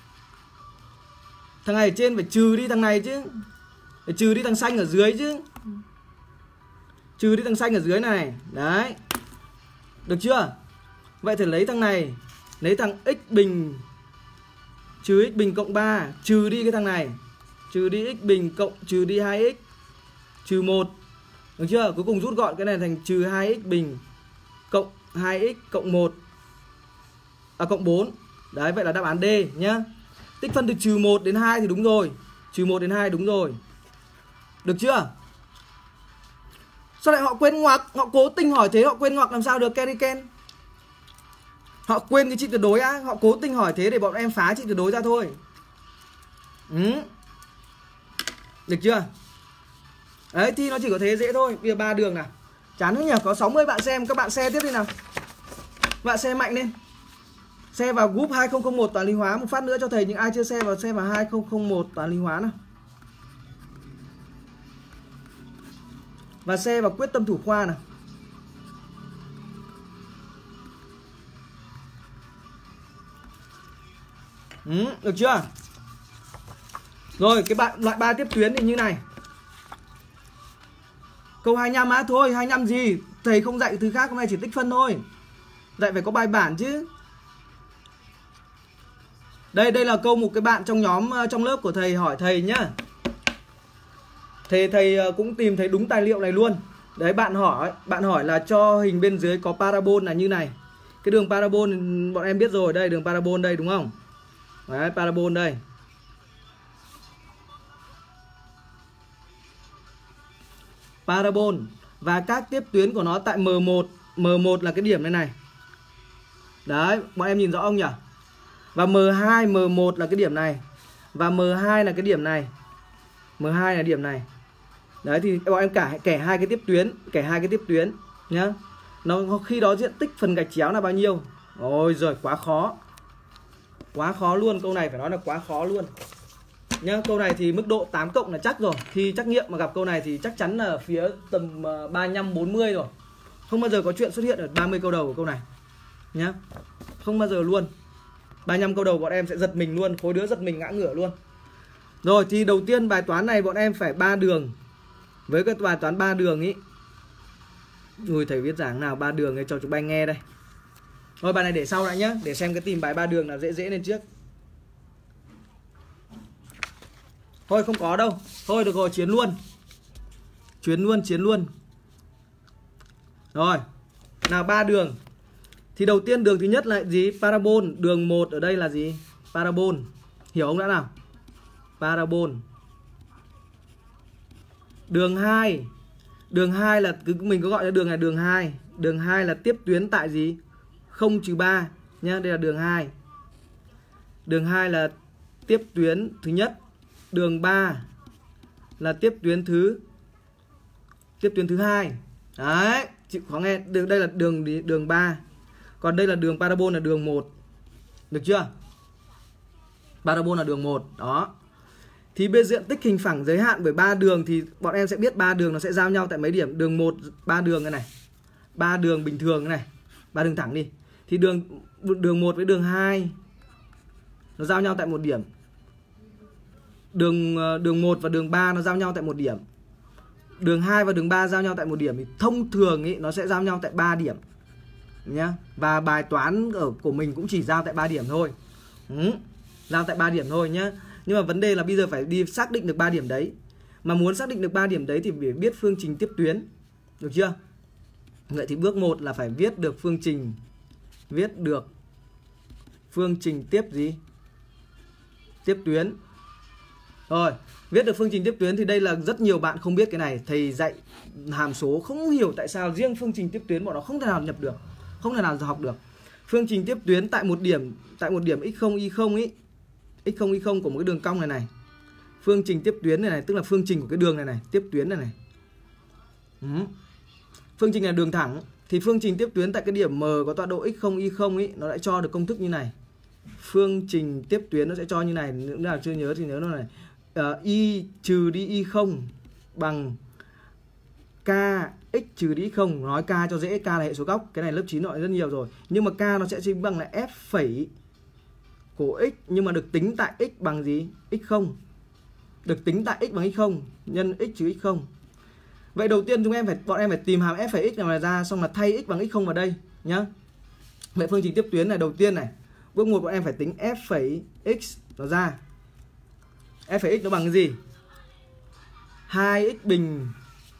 Thằng này ở trên phải trừ đi thằng này chứ. Phải trừ đi thằng xanh ở dưới chứ. Trừ đi thằng xanh ở dưới này. Đấy. Được chưa? Vậy thì lấy thằng này, lấy thằng x bình trừ x bình cộng ba, trừ đi cái thằng này, trừ đi x bình cộng trừ đi hai x trừ một. Được chưa? Cuối cùng rút gọn cái này thành trừ hai x bình cộng hai x cộng một. À cộng bốn. Đấy, vậy là đáp án D nhá. Tích phân từ trừ một đến hai thì đúng rồi. Trừ một đến hai đúng rồi. Được chưa? Sao lại họ quên ngoặc? Họ cố tình hỏi thế họ quên ngoặc làm sao được Keriken? Họ quên cái trị tuyệt đối á, họ cố tình hỏi thế để bọn em phá trị tuyệt đối ra thôi. Ừ. Được chưa? Đấy, thì nó chỉ có thế dễ thôi. Bây giờ ba đường nào. Chán thế nhỉ, có sáu mươi bạn xem, các bạn share tiếp đi nào. Bạn share mạnh lên. Share vào group hai không không một toán lý hóa một phát nữa cho thầy, những ai chưa share vào share vào hai không không một toán lý hóa nào. Và share vào quyết tâm thủ khoa nào. Ừ, được chưa? Rồi, cái bạn loại ba tiếp tuyến thì như này. Câu hai mươi lăm á, thôi hai mươi lăm gì? Thầy không dạy thứ khác, hôm nay chỉ tích phân thôi. Dạy phải có bài bản chứ. Đây, đây là câu một cái bạn trong nhóm, trong lớp của thầy hỏi thầy nhá. Thầy, thầy cũng tìm thấy đúng tài liệu này luôn. Đấy, bạn hỏi, bạn hỏi là cho hình bên dưới có parabol là như này. Cái đường parabol bọn em biết rồi, đây đường parabol đây đúng không? Đấy, parabol đây. Parabol và các tiếp tuyến của nó tại M một, M một là cái điểm này này. Đấy, bọn em nhìn rõ không nhỉ? Và M hai, M một là cái điểm này. Và M hai là cái điểm này. M hai là điểm này. Đấy thì bọn em cả kẻ hai cái tiếp tuyến, kẻ hai cái tiếp tuyến nhá. Nó khi đó diện tích phần gạch chéo là bao nhiêu? Ôi giời, quá khó. Quá khó luôn, câu này phải nói là quá khó luôn. Nhá, câu này thì mức độ tám cộng là chắc rồi. Khi trắc nghiệm mà gặp câu này thì chắc chắn là phía tầm ba mươi lăm bốn mươi rồi. Không bao giờ có chuyện xuất hiện ở ba mươi câu đầu của câu này. Nhá. Không bao giờ luôn. ba mươi lăm câu đầu bọn em sẽ giật mình luôn, khối đứa giật mình ngã ngửa luôn. Rồi thì đầu tiên bài toán này bọn em phải ba đường. Với cái bài toán ba đường ý. Ui, thầy viết giảng nào ba đường ấy cho chúng bay nghe đây. Rồi bài này để sau lại nhá, để xem cái tìm bài ba đường nào dễ dễ lên trước. Thôi không có đâu. Thôi được rồi, chiến luôn. Chiến luôn, chiến luôn. Rồi. Nào ba đường. Thì đầu tiên đường thứ nhất là gì? Parabol. Đường một ở đây là gì? Parabol. Hiểu không đã nào? Parabol. Đường hai. Đường hai là cứ mình có gọi là đường này đường hai. Đường hai là tiếp tuyến tại gì? không trừ ba nhá, đây là đường hai. Đường hai là tiếp tuyến thứ nhất. Đường ba là tiếp tuyến thứ tiếp tuyến thứ hai. Đấy, chịu khó nghe. Đường đây là đường đường ba. Còn đây là đường parabol là đường một. Được chưa? Parabol là đường một, đó. Thì bên diện tích hình phẳng giới hạn bởi ba đường thì bọn em sẽ biết ba đường nó sẽ giao nhau tại mấy điểm? Đường một ba đường cái này. ba đường bình thường cái này. ba đường thẳng đi. Thì đường đường một với đường hai nó giao nhau tại một điểm. Đường đường một và đường ba nó giao nhau tại một điểm. Đường hai và đường ba giao nhau tại một điểm thì thông thường ý, nó sẽ giao nhau tại ba điểm nhá. Và bài toán ở của mình cũng chỉ giao tại ba điểm thôi. Ừ, giao tại ba điểm thôi nhá. Nhưng mà vấn đề là bây giờ phải đi xác định được ba điểm đấy. Mà muốn xác định được ba điểm đấy thì phải biết phương trình tiếp tuyến. Được chưa? Vậy thì bước một là phải viết được phương trình viết được phương trình tiếp gì? Tiếp tuyến. Rồi, viết được phương trình tiếp tuyến thì đây là rất nhiều bạn không biết cái này. Thầy dạy hàm số không hiểu tại sao riêng phương trình tiếp tuyến bọn nó không thể nào nhập được, không thể nào học được. Phương trình tiếp tuyến tại một điểm, tại một điểm x không y không ý, x không y không của một cái đường cong này này. Phương trình tiếp tuyến này này, tức là phương trình của cái đường này này, tiếp tuyến này này. Ừ. Phương trình là đường thẳng thì phương trình tiếp tuyến tại cái điểm M có tọa độ x không y không ý, nó lại cho được công thức như này. Phương trình tiếp tuyến nó sẽ cho như này, nếu nào chưa nhớ thì nhớ nó này. Uh, y trừ đi y không bằng k x trừ đi x không. Nói k cho dễ, k là hệ số góc. Cái này lớp chín nội rất nhiều rồi. Nhưng mà k nó sẽ chính bằng là f phẩy của x, nhưng mà được tính tại x bằng gì? x không. Được tính tại x bằng x không nhân x trừ x không. Vậy đầu tiên chúng em phải bọn em phải tìm hàm f phẩy x này ra, xong là thay x bằng x không vào đây nhá. Vậy phương trình tiếp tuyến này đầu tiên này, bước một bọn em phải tính f phẩy x nó ra. F phẩy x nó bằng cái gì? hai x bình.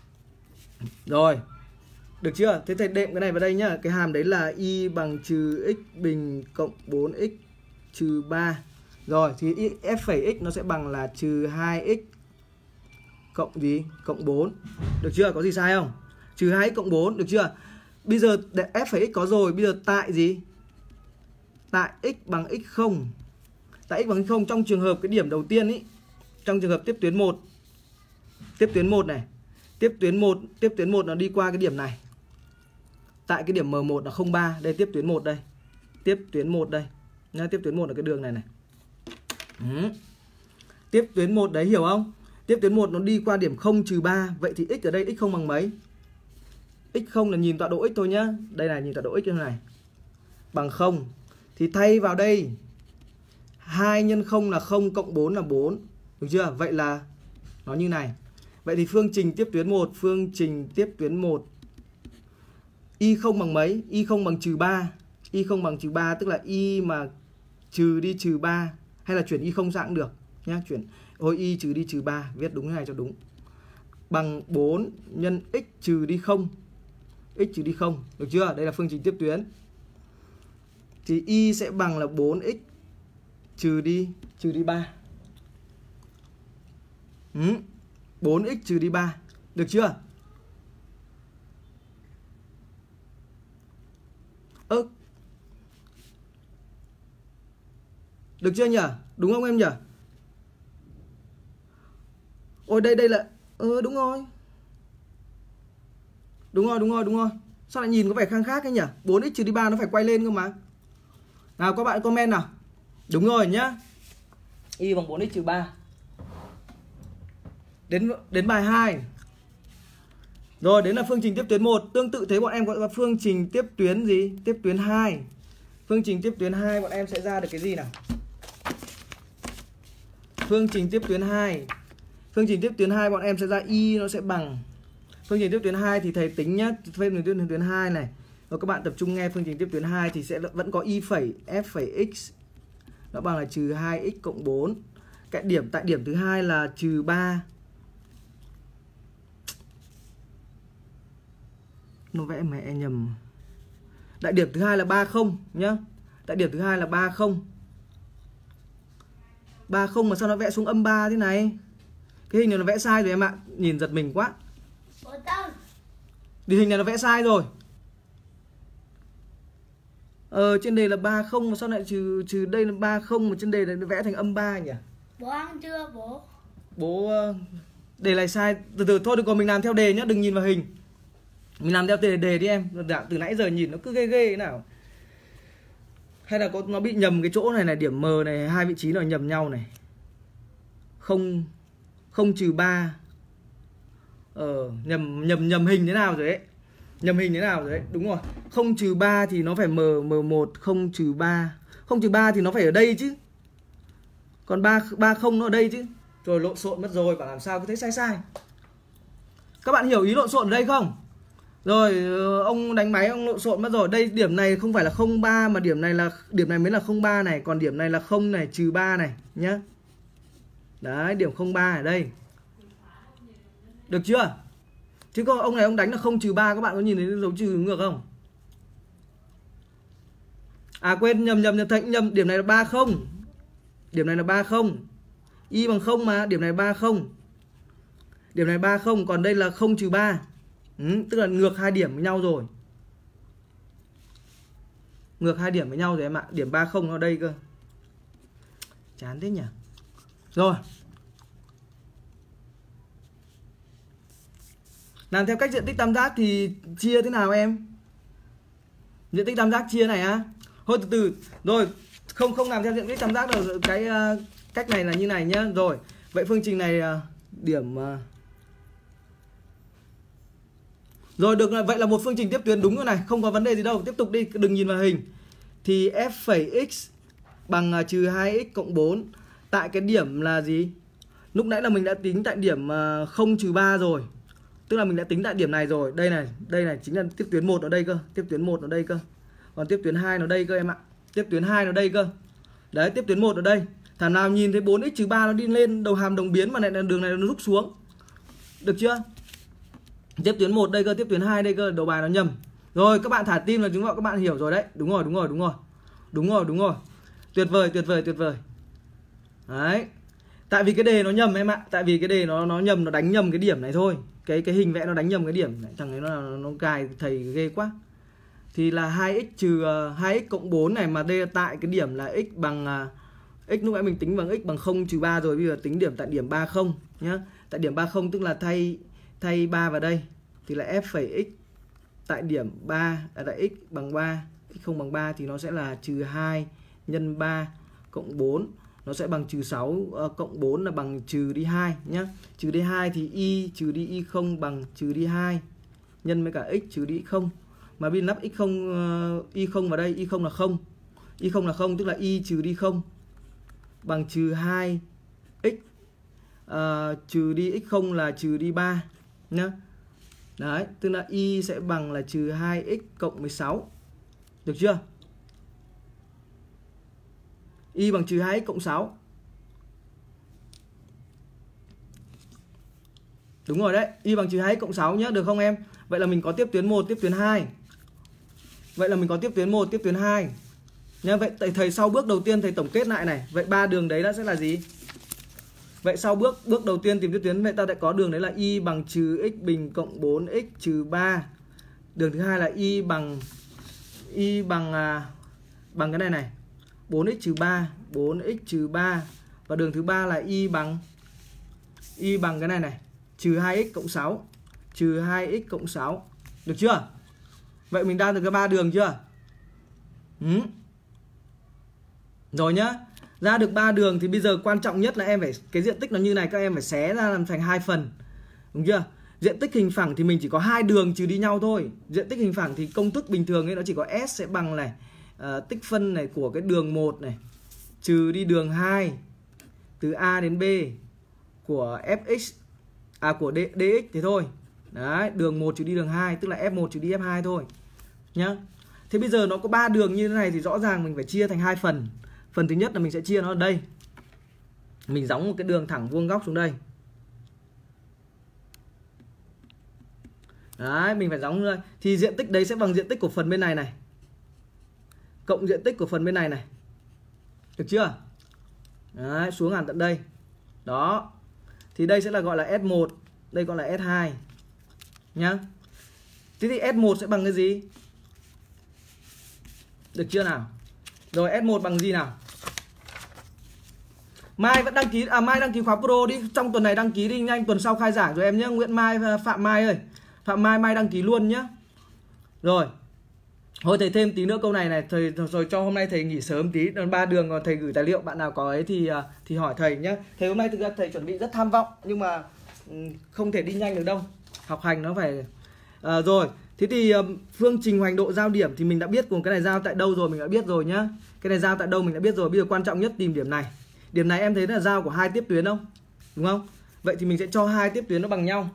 Rồi. Được chưa? Thế thầy đệm cái này vào đây nhá. Cái hàm đấy là y bằng trừ x bình cộng bốn x trừ ba. Rồi thì f phẩy x nó sẽ bằng là trừ hai x cộng gì? Cộng bốn. Được chưa? Có gì sai không? Trừ hai x cộng bốn. Được chưa? Bây giờ f phẩy x có rồi. Bây giờ tại gì? Tại x bằng x không. Tại x bằng x không trong trường hợp cái điểm đầu tiên ý. Trong trường hợp tiếp tuyến một. Tiếp tuyến một này. Tiếp tuyến một, tiếp tuyến một nó đi qua cái điểm này. Tại cái điểm M một là không ba, đây tiếp tuyến một đây. Tiếp tuyến một đây. Nha, tiếp tuyến một là cái đường này này. Ừ. Tiếp tuyến một đấy hiểu không? Tiếp tuyến một nó đi qua điểm không trừ ba, vậy thì x ở đây x không bằng mấy? x không là nhìn tọa độ x thôi nhá. Đây này, nhìn tọa độ x như này. Bằng không. Thì thay vào đây hai nhân không là không cộng bốn là bốn. Được chưa? Vậy là nó như này. Vậy thì phương trình tiếp tuyến một, phương trình tiếp tuyến một y không bằng mấy? Y không bằng trừ ba. Y không bằng trừ ba tức là y mà trừ đi trừ ba, hay là chuyển y không sang cũng được nhá, chuyển hồi y trừ đi trừ ba, viết đúng cái này cho đúng. bằng bốn nhân x trừ đi không. X trừ đi không, được chưa? Đây là phương trình tiếp tuyến. Thì y sẽ bằng là bốn x trừ đi trừ đi ba. Ừ. bốn x trừ đi ba, được chưa? Ơ. Được chưa nhỉ? Đúng không em nhỉ? Ôi đây đây là ừ đúng rồi. Đúng rồi, đúng rồi, đúng rồi. Sao lại nhìn có vẻ khang khác ấy nhỉ? bốn x trừ đi ba nó phải quay lên cơ mà. Nào các bạn comment nào. Đúng rồi nhá. Y bằng bốn x trừ ba. Đến đến bài hai. Rồi, đến là phương trình tiếp tuyến một. Tương tự thế bọn em gọi là phương trình tiếp tuyến gì? Tiếp tuyến hai. Phương trình tiếp tuyến hai bọn em sẽ ra được cái gì nào? Phương trình tiếp tuyến hai. Phương trình tiếp tuyến hai bọn em sẽ ra y nó sẽ bằng. Phương trình tiếp tuyến hai thì thầy tính nhá, phương trình tiếp tuyến hai này. Rồi các bạn tập trung nghe phương trình tiếp tuyến hai thì sẽ vẫn có y phẩy f phẩy x nó bằng là trừ hai x cộng bốn. Cái điểm tại điểm thứ hai là trừ ba. Nó vẽ mẹ nhầm. Đại điểm thứ hai là ba không nhá. Đại điểm thứ hai là ba không. ba không mà sao nó vẽ xuống âm ba thế này? Cái hình này nó vẽ sai rồi em ạ. Nhìn giật mình quá. Địa hình này nó vẽ sai rồi. Ờ trên đề là ba không mà sao lại trừ trừ đây là ba không mà trên đề nó vẽ thành âm ba nhỉ? Bố ăn chưa bố? Bố đề này sai. Từ từ thôi, đừng còn mình làm theo đề nhá, đừng nhìn vào hình. Mình làm theo đề, đề đi em. Từ nãy giờ nhìn nó cứ ghê ghê thế nào. Hay là có nó bị nhầm cái chỗ này này, điểm M này, hai vị trí nó nhầm nhau này. Không không trừ ba. Ờ nhầm nhầm nhầm hình thế nào rồi đấy. Nhầm hình thế nào rồi đấy, đúng rồi. Không trừ ba thì nó phải M M một, không trừ ba. Không trừ ba thì nó phải ở đây chứ. Còn ba ba không nó ở đây chứ. Rồi lộn xộn mất rồi, bảo làm sao cứ thấy sai sai. Các bạn hiểu ý lộn xộn ở đây không? Rồi ông đánh máy ông lộn xộn mất rồi. Đây điểm này không phải là không ba mà điểm này là điểm này mới là không ba này, còn điểm này là không này, trừ ba này nhá. Đấy, điểm không ba ở đây. Được chưa? Chứ còn ông này ông đánh là không trừ ba, các bạn có nhìn thấy dấu trừ ngược không? À quên, nhầm nhầm nhầm thành nhầm, điểm này là ba không. Điểm này là ba không. Y bằng không mà, điểm này ba không. Điểm này ba không, còn đây là không trừ ba. Ừ, tức là ngược hai điểm với nhau rồi. Ngược hai điểm với nhau rồi em ạ. Điểm ba không nó ở đây cơ. Chán thế nhỉ. Rồi. Làm theo cách diện tích tam giác thì chia thế nào em? Diện tích tam giác chia này á. Thôi từ từ. Rồi, không không làm theo diện tích tam giác đâu. Cái uh, cách này là như này nhá. Rồi, vậy phương trình này uh, điểm uh... Rồi được, vậy là một phương trình tiếp tuyến đúng rồi này, không có vấn đề gì đâu. Tiếp tục đi, đừng nhìn vào hình. Thì f phẩy x bằng uh, trừ hai x cộng bốn. Tại cái điểm là gì? Lúc nãy là mình đã tính tại điểm uh, không trừ ba rồi. Tức là mình đã tính tại điểm này rồi. Đây này, đây này chính là tiếp tuyến một ở đây cơ. Tiếp tuyến một ở đây cơ. Còn tiếp tuyến hai nó đây cơ em ạ. Tiếp tuyến hai nó đây cơ. Đấy, tiếp tuyến một ở đây. Thằng nào nhìn thấy bốn x trừ ba nó đi lên đầu hàm đồng biến mà lại là đường này nó rút xuống. Được chưa? Tiếp tuyến một đây cơ, tiếp tuyến hai đây cơ, đầu bài nó nhầm. Rồi các bạn thả tim là chúng gọi các bạn hiểu rồi đấy. Đúng rồi, đúng rồi, đúng rồi. Đúng rồi, đúng rồi. Tuyệt vời, tuyệt vời, tuyệt vời. Đấy. Tại vì cái đề nó nhầm em ạ. Tại vì cái đề nó nó nhầm, nó đánh nhầm cái điểm này thôi. Cái cái hình vẽ nó đánh nhầm cái điểm này. Thằng ấy nó nó cài thầy ghê quá. Thì là hai x trừ uh, hai x cộng bốn này, mà đây là tại cái điểm là x bằng uh, x lúc nãy mình tính bằng x bằng không trừ ba rồi, bây giờ tính điểm tại điểm ba không nhá. Tại điểm ba không tức là thay thay ba vào đây thì là f phẩy x tại điểm ba, à, tại x bằng ba, x không bằng ba thì nó sẽ là trừ hai nhân ba cộng bốn, nó sẽ bằng trừ sáu, uh, cộng bốn là bằng trừ đi hai nhá. Trừ đi hai thì y trừ đi y không bằng trừ đi hai nhân với cả x trừ đi không. Mà bên lắp x không uh, y không vào đây, y không là không. Y không là không tức là y trừ đi không bằng trừ hai x uh, trừ đi x không là trừ đi ba nhá. Đấy, tức là y sẽ bằng là trừ hai x cộng mười sáu. Được chưa? Y bằng trừ hai x cộng sáu. Đúng rồi đấy, y bằng trừ hai x cộng sáu nhá, được không em? Vậy là mình có tiếp tuyến một, tiếp tuyến hai. Vậy là mình có tiếp tuyến một, tiếp tuyến hai. Nhá, vậy thầy, thầy sau bước đầu tiên thầy tổng kết lại này. Vậy ba đường đấy nó sẽ là gì? Vậy sau bước bước đầu tiên tìm tiếp tuyến, vậy ta đã có đường đấy là y bằng trừ x bình cộng bốn x trừ ba. Đường thứ hai là y bằng y bằng à, bằng cái này này. bốn x trừ ba, bốn x trừ ba. Và đường thứ ba là y bằng y bằng cái này này, trừ hai x cộng sáu, trừ hai x cộng sáu. Được chưa? Vậy mình đa được cái ba đường chưa? Ừ. Rồi nhá. Ra được ba đường thì bây giờ quan trọng nhất là em phải cái diện tích nó như này, các em phải xé ra làm thành hai phần. Đúng chưa? Diện tích hình phẳng thì mình chỉ có hai đường trừ đi nhau thôi. Diện tích hình phẳng thì công thức bình thường ấy nó chỉ có S sẽ bằng này, uh, tích phân này của cái đường một này trừ đi đường hai từ A đến B của Fx à của D, dx thế thôi. Đấy, đường một trừ đi đường hai tức là F một trừ đi F hai thôi nhá. Thế bây giờ nó có ba đường như thế này thì rõ ràng mình phải chia thành hai phần. Phần thứ nhất là mình sẽ chia nó ở đây. Mình gióng một cái đường thẳng vuông góc xuống đây. Đấy, mình phải gióng đây. Thì diện tích đấy sẽ bằng diện tích của phần bên này này cộng diện tích của phần bên này này. Được chưa? Đấy, xuống hẳn tận đây. Đó. Thì đây sẽ là gọi là S một, đây gọi là S hai nhá. Thế thì S một sẽ bằng cái gì? Được chưa nào? Rồi S một bằng gì nào? Mai vẫn đăng ký à Mai đăng ký khóa pro đi, trong tuần này đăng ký đi nhanh, tuần sau khai giảng rồi em nhé. Nguyễn Mai, Phạm Mai ơi. Phạm Mai Mai đăng ký luôn nhá. Rồi. Thôi thầy thêm tí nữa câu này này, thầy rồi cho hôm nay thầy nghỉ sớm tí, ba đường còn thầy gửi tài liệu, bạn nào có ấy thì thì hỏi thầy nhé. Thầy hôm nay thực ra thầy chuẩn bị rất tham vọng nhưng mà không thể đi nhanh được đâu. Học hành nó phải à, rồi. Thế thì phương trình hoành độ giao điểm thì mình đã biết, cùng cái này giao tại đâu rồi mình đã biết rồi nhá. Cái này giao tại đâu mình đã biết rồi, bây giờ quan trọng nhất tìm điểm này. Điểm này em thấy là giao của hai tiếp tuyến không? Đúng không? Vậy thì mình sẽ cho hai tiếp tuyến nó bằng nhau.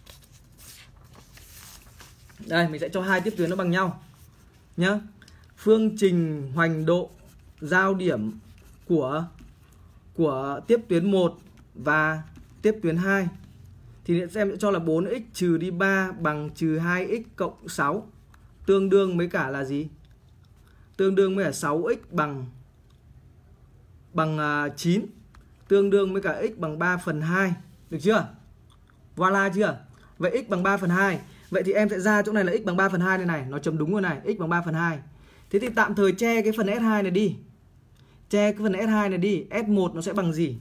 Đây, mình sẽ cho hai tiếp tuyến nó bằng nhau nhá. Phương trình hoành độ giao điểm của của tiếp tuyến một và tiếp tuyến hai thì em sẽ cho là bốn x trừ đi ba bằng trừ hai x cộng sáu, tương đương với cả là gì? Tương đương với cả sáu x bằng bằng uh, chín, tương đương với cả x bằng ba phần hai. Được chưa? Voila chưa? Vậy x bằng ba phần hai. Vậy thì em sẽ ra chỗ này là x bằng ba phần hai này này, nó chấm đúng rồi này, x bằng ba phần hai. Thế thì tạm thời che cái phần S hai này đi. Che cái phần S hai này đi, S một nó sẽ bằng gì?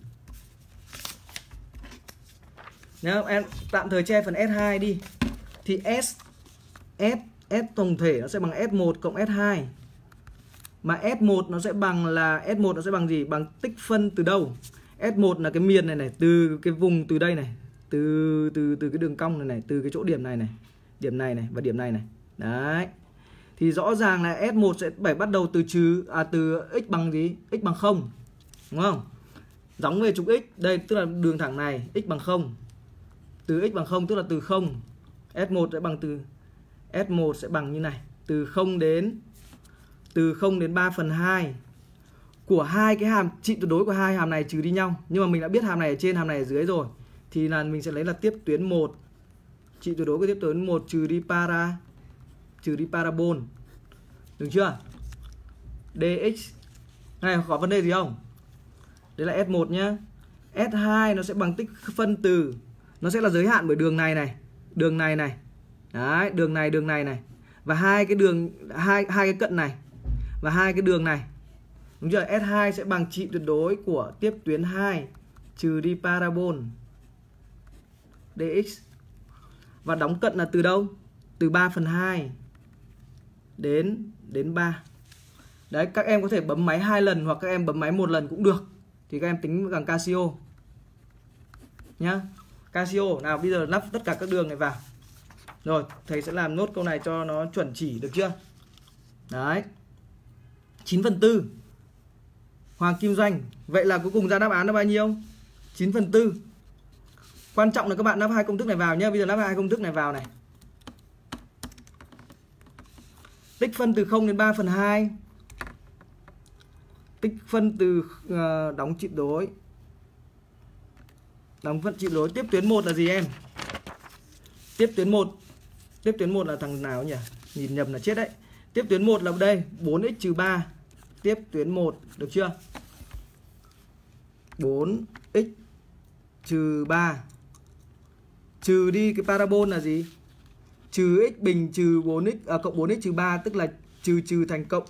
Nếu em tạm thời che phần S hai đi thì S S S tổng thể nó sẽ bằng S một cộng S hai. Mà S một nó sẽ bằng là S một nó sẽ bằng gì? Bằng tích phân từ đâu? S một là cái miền này này, từ cái vùng từ đây này, từ từ từ cái đường cong này này, từ cái chỗ điểm này này, điểm này này và điểm này này. Đấy. Thì rõ ràng là S một sẽ phải bắt đầu từ trừ à từ x bằng gì? X bằng không. Đúng không? Gióng về trục x, đây tức là đường thẳng này, x bằng không. Từ x bằng không tức là từ không. S một sẽ bằng từ S một sẽ bằng như này, từ không đến từ không đến ba phần hai của hai cái hàm trị tuyệt đối của hai hàm này trừ đi nhau. Nhưng mà mình đã biết hàm này ở trên, hàm này ở dưới rồi. Thì là mình sẽ lấy là tiếp tuyến một, trị tuyệt đối của tiếp tuyến một trừ đi para trừ đi parabol. Được chưa? Dx. Này có vấn đề gì không? Đấy là S một nhá. S hai nó sẽ bằng tích phân từ, nó sẽ là giới hạn bởi đường này này, đường này này. Đấy, đường này đường này này và hai cái đường hai hai cái cận này và hai cái đường này. Đúng chưa? S hai sẽ bằng trị tuyệt đối của tiếp tuyến hai trừ đi parabol dx. Và đóng cận là từ đâu? Từ ba phần hai đến đến ba. Đấy, các em có thể bấm máy hai lần hoặc các em bấm máy một lần cũng được. Thì các em tính bằng Casio nhá. Casio nào, bây giờ lắp tất cả các đường này vào. Rồi, thầy sẽ làm nốt câu này cho nó chuẩn chỉ, được chưa? Đấy. chín phần tư. Hoàng Kim Doanh. Vậy là cuối cùng ra đáp án là bao nhiêu? chín phần tư. Quan trọng là các bạn lắp hai công thức này vào nhé. Bây giờ lắp hai công thức này vào này. Tích phân từ không đến ba phần hai. Tích phân từ uh, đóng trị đối. Đóng phân trị đối tiếp tuyến một là gì em? Tiếp tuyến một. Tiếp tuyến một là thằng nào nhỉ? Nhìn nhầm là chết đấy. Tiếp tuyến một là đây, bốn x trừ ba. Tiếp tuyến một, được chưa? bốn x trừ ba. Trừ đi cái parabol là gì? Trừ x bình trừ bốn x à, cộng bốn x trừ ba, tức là trừ trừ thành cộng.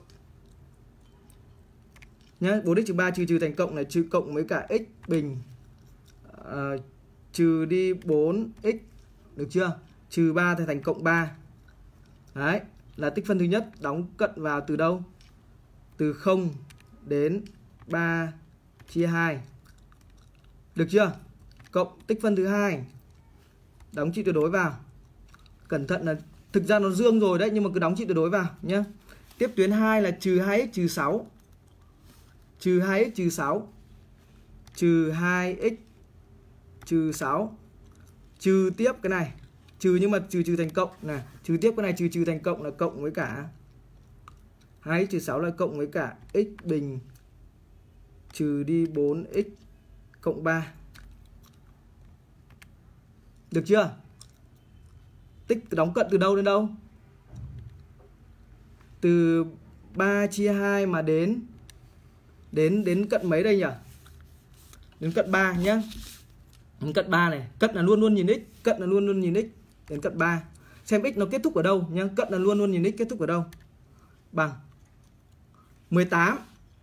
Nhá, bốn x trừ ba trừ trừ thành cộng này, trừ cộng với cả x bình à, trừ đi bốn x, được chưa? Trừ ba thì thành cộng ba. Đấy, là tích phân thứ nhất, đóng cận vào từ đâu? Từ không đến ba chia hai. Được chưa? Cộng tích phân thứ hai, đóng trị tuyệt đối vào. Cẩn thận là thực ra nó dương rồi đấy, nhưng mà cứ đóng trị tuyệt đối vào nhé. Tiếp tuyến hai là trừ hai x trừ sáu. Trừ hai x trừ sáu. Trừ hai x trừ sáu. Trừ tiếp cái này. Trừ nhưng mà trừ trừ thành cộng này. Trừ tiếp cái này, trừ trừ thành cộng là cộng với cả hai x trừ sáu là cộng với cả x bình trừ đi bốn x cộng ba. Được chưa? Tích đóng cận từ đâu đến đâu? Từ ba chia hai mà đến Đến đến cận mấy đây nhỉ? Đến cận ba nhá. Đến cận ba này. Cận là luôn luôn nhìn x. Cận là luôn luôn nhìn x. Đến cận ba. Xem x nó kết thúc ở đâu nhá. Cận là luôn luôn nhìn x kết thúc ở đâu? Bằng mười tám.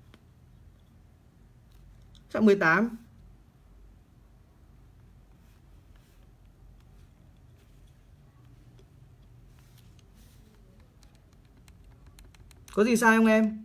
Chắc mười tám. Có gì sai không em?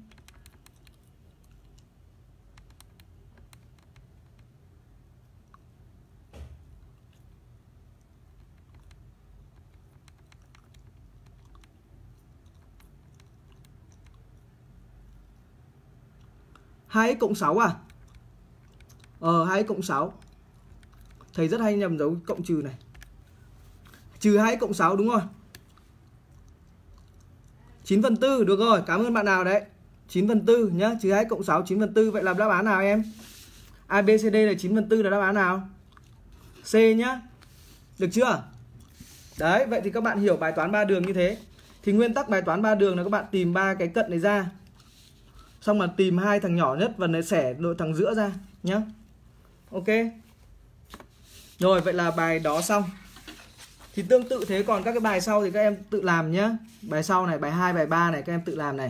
hai x cộng sáu à? Ờ, hai x cộng sáu. Thầy rất hay nhầm dấu cộng trừ này. Trừ hai x cộng sáu đúng rồi. chín phần tư, được rồi, cảm ơn bạn nào đấy. chín phần tư nhá, trừ hai x cộng sáu, chín phần tư. Vậy là đáp án nào em? A, B, C, D là chín phần tư là đáp án nào? C nhá. Được chưa? Đấy, vậy thì các bạn hiểu bài toán ba đường như thế. Thì nguyên tắc bài toán ba đường là các bạn tìm ba cái cận này ra. Xong là tìm hai thằng nhỏ nhất và nó xẻ đội thằng giữa ra nhá. Ok. Rồi, vậy là bài đó xong. Thì tương tự thế, còn các cái bài sau thì các em tự làm nhé. Bài sau này, bài hai, bài ba này các em tự làm này.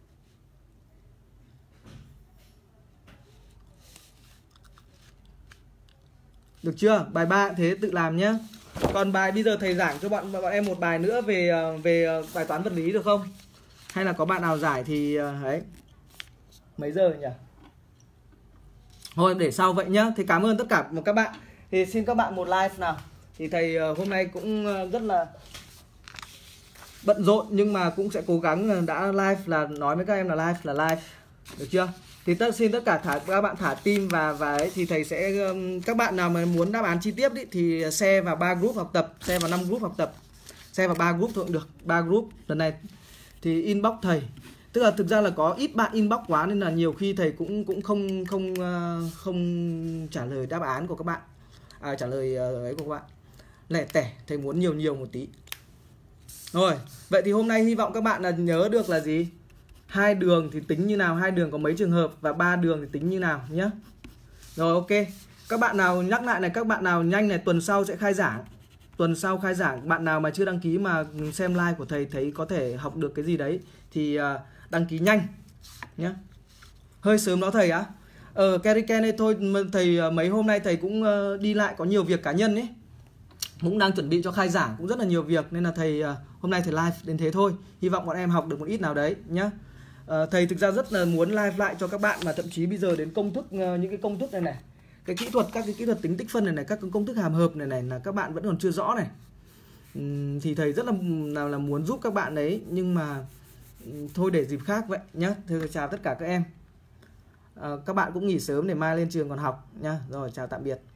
Được chưa? Bài ba thế tự làm nhé. Còn bài bây giờ thầy giảng cho bọn bọn em một bài nữa về về bài toán vật lý được không? Hay là có bạn nào giải thì đấy. Mấy giờ nhỉ? Thôi để sau vậy nhá. Thì cảm ơn tất cả các bạn. Thì xin các bạn một like nào. Thì thầy hôm nay cũng rất là bận rộn, nhưng mà cũng sẽ cố gắng đã live là nói với các em là live là live. Được chưa? Thì tất xin tất cả thả, các bạn thả tim và và ấy, thì thầy sẽ các bạn nào mà muốn đáp án chi tiết ý, thì share vào ba group học tập, share vào năm group học tập. Share vào ba group thôi cũng được, ba group. Lần này thì inbox thầy. Tức là thực ra là có ít bạn inbox quá nên là nhiều khi thầy cũng cũng không không không trả lời đáp án của các bạn. À, trả lời ấy của các bạn. Lẻ tẻ, thầy muốn nhiều nhiều một tí. Rồi, vậy thì hôm nay hy vọng các bạn là nhớ được là gì? Hai đường thì tính như nào, hai đường có mấy trường hợp, và ba đường thì tính như nào nhé. Rồi, ok. Các bạn nào nhắc lại này, các bạn nào nhanh này, tuần sau sẽ khai giảng. Tuần sau khai giảng, bạn nào mà chưa đăng ký mà xem live của thầy thấy có thể học được cái gì đấy thì đăng ký nhanh nhé. Hơi sớm đó thầy á. Ờ, Kerry Ken đây thôi, thầy mấy hôm nay thầy cũng đi lại có nhiều việc cá nhân ấy. Cũng đang chuẩn bị cho khai giảng, cũng rất là nhiều việc nên là thầy hôm nay thầy live đến thế thôi. Hy vọng bọn em học được một ít nào đấy nhé. À, thầy thực ra rất là muốn live lại cho các bạn, mà thậm chí bây giờ đến công thức, những cái công thức này này, cái kỹ thuật, các cái kỹ thuật tính tích phân này này, các cái công thức hàm hợp này này là các bạn vẫn còn chưa rõ này. Uhm, thì thầy rất là là, là muốn giúp các bạn đấy, nhưng mà thôi để dịp khác vậy nhé. Thầy chào tất cả các em. À, các bạn cũng nghỉ sớm để mai lên trường còn học nhá. Rồi chào tạm biệt.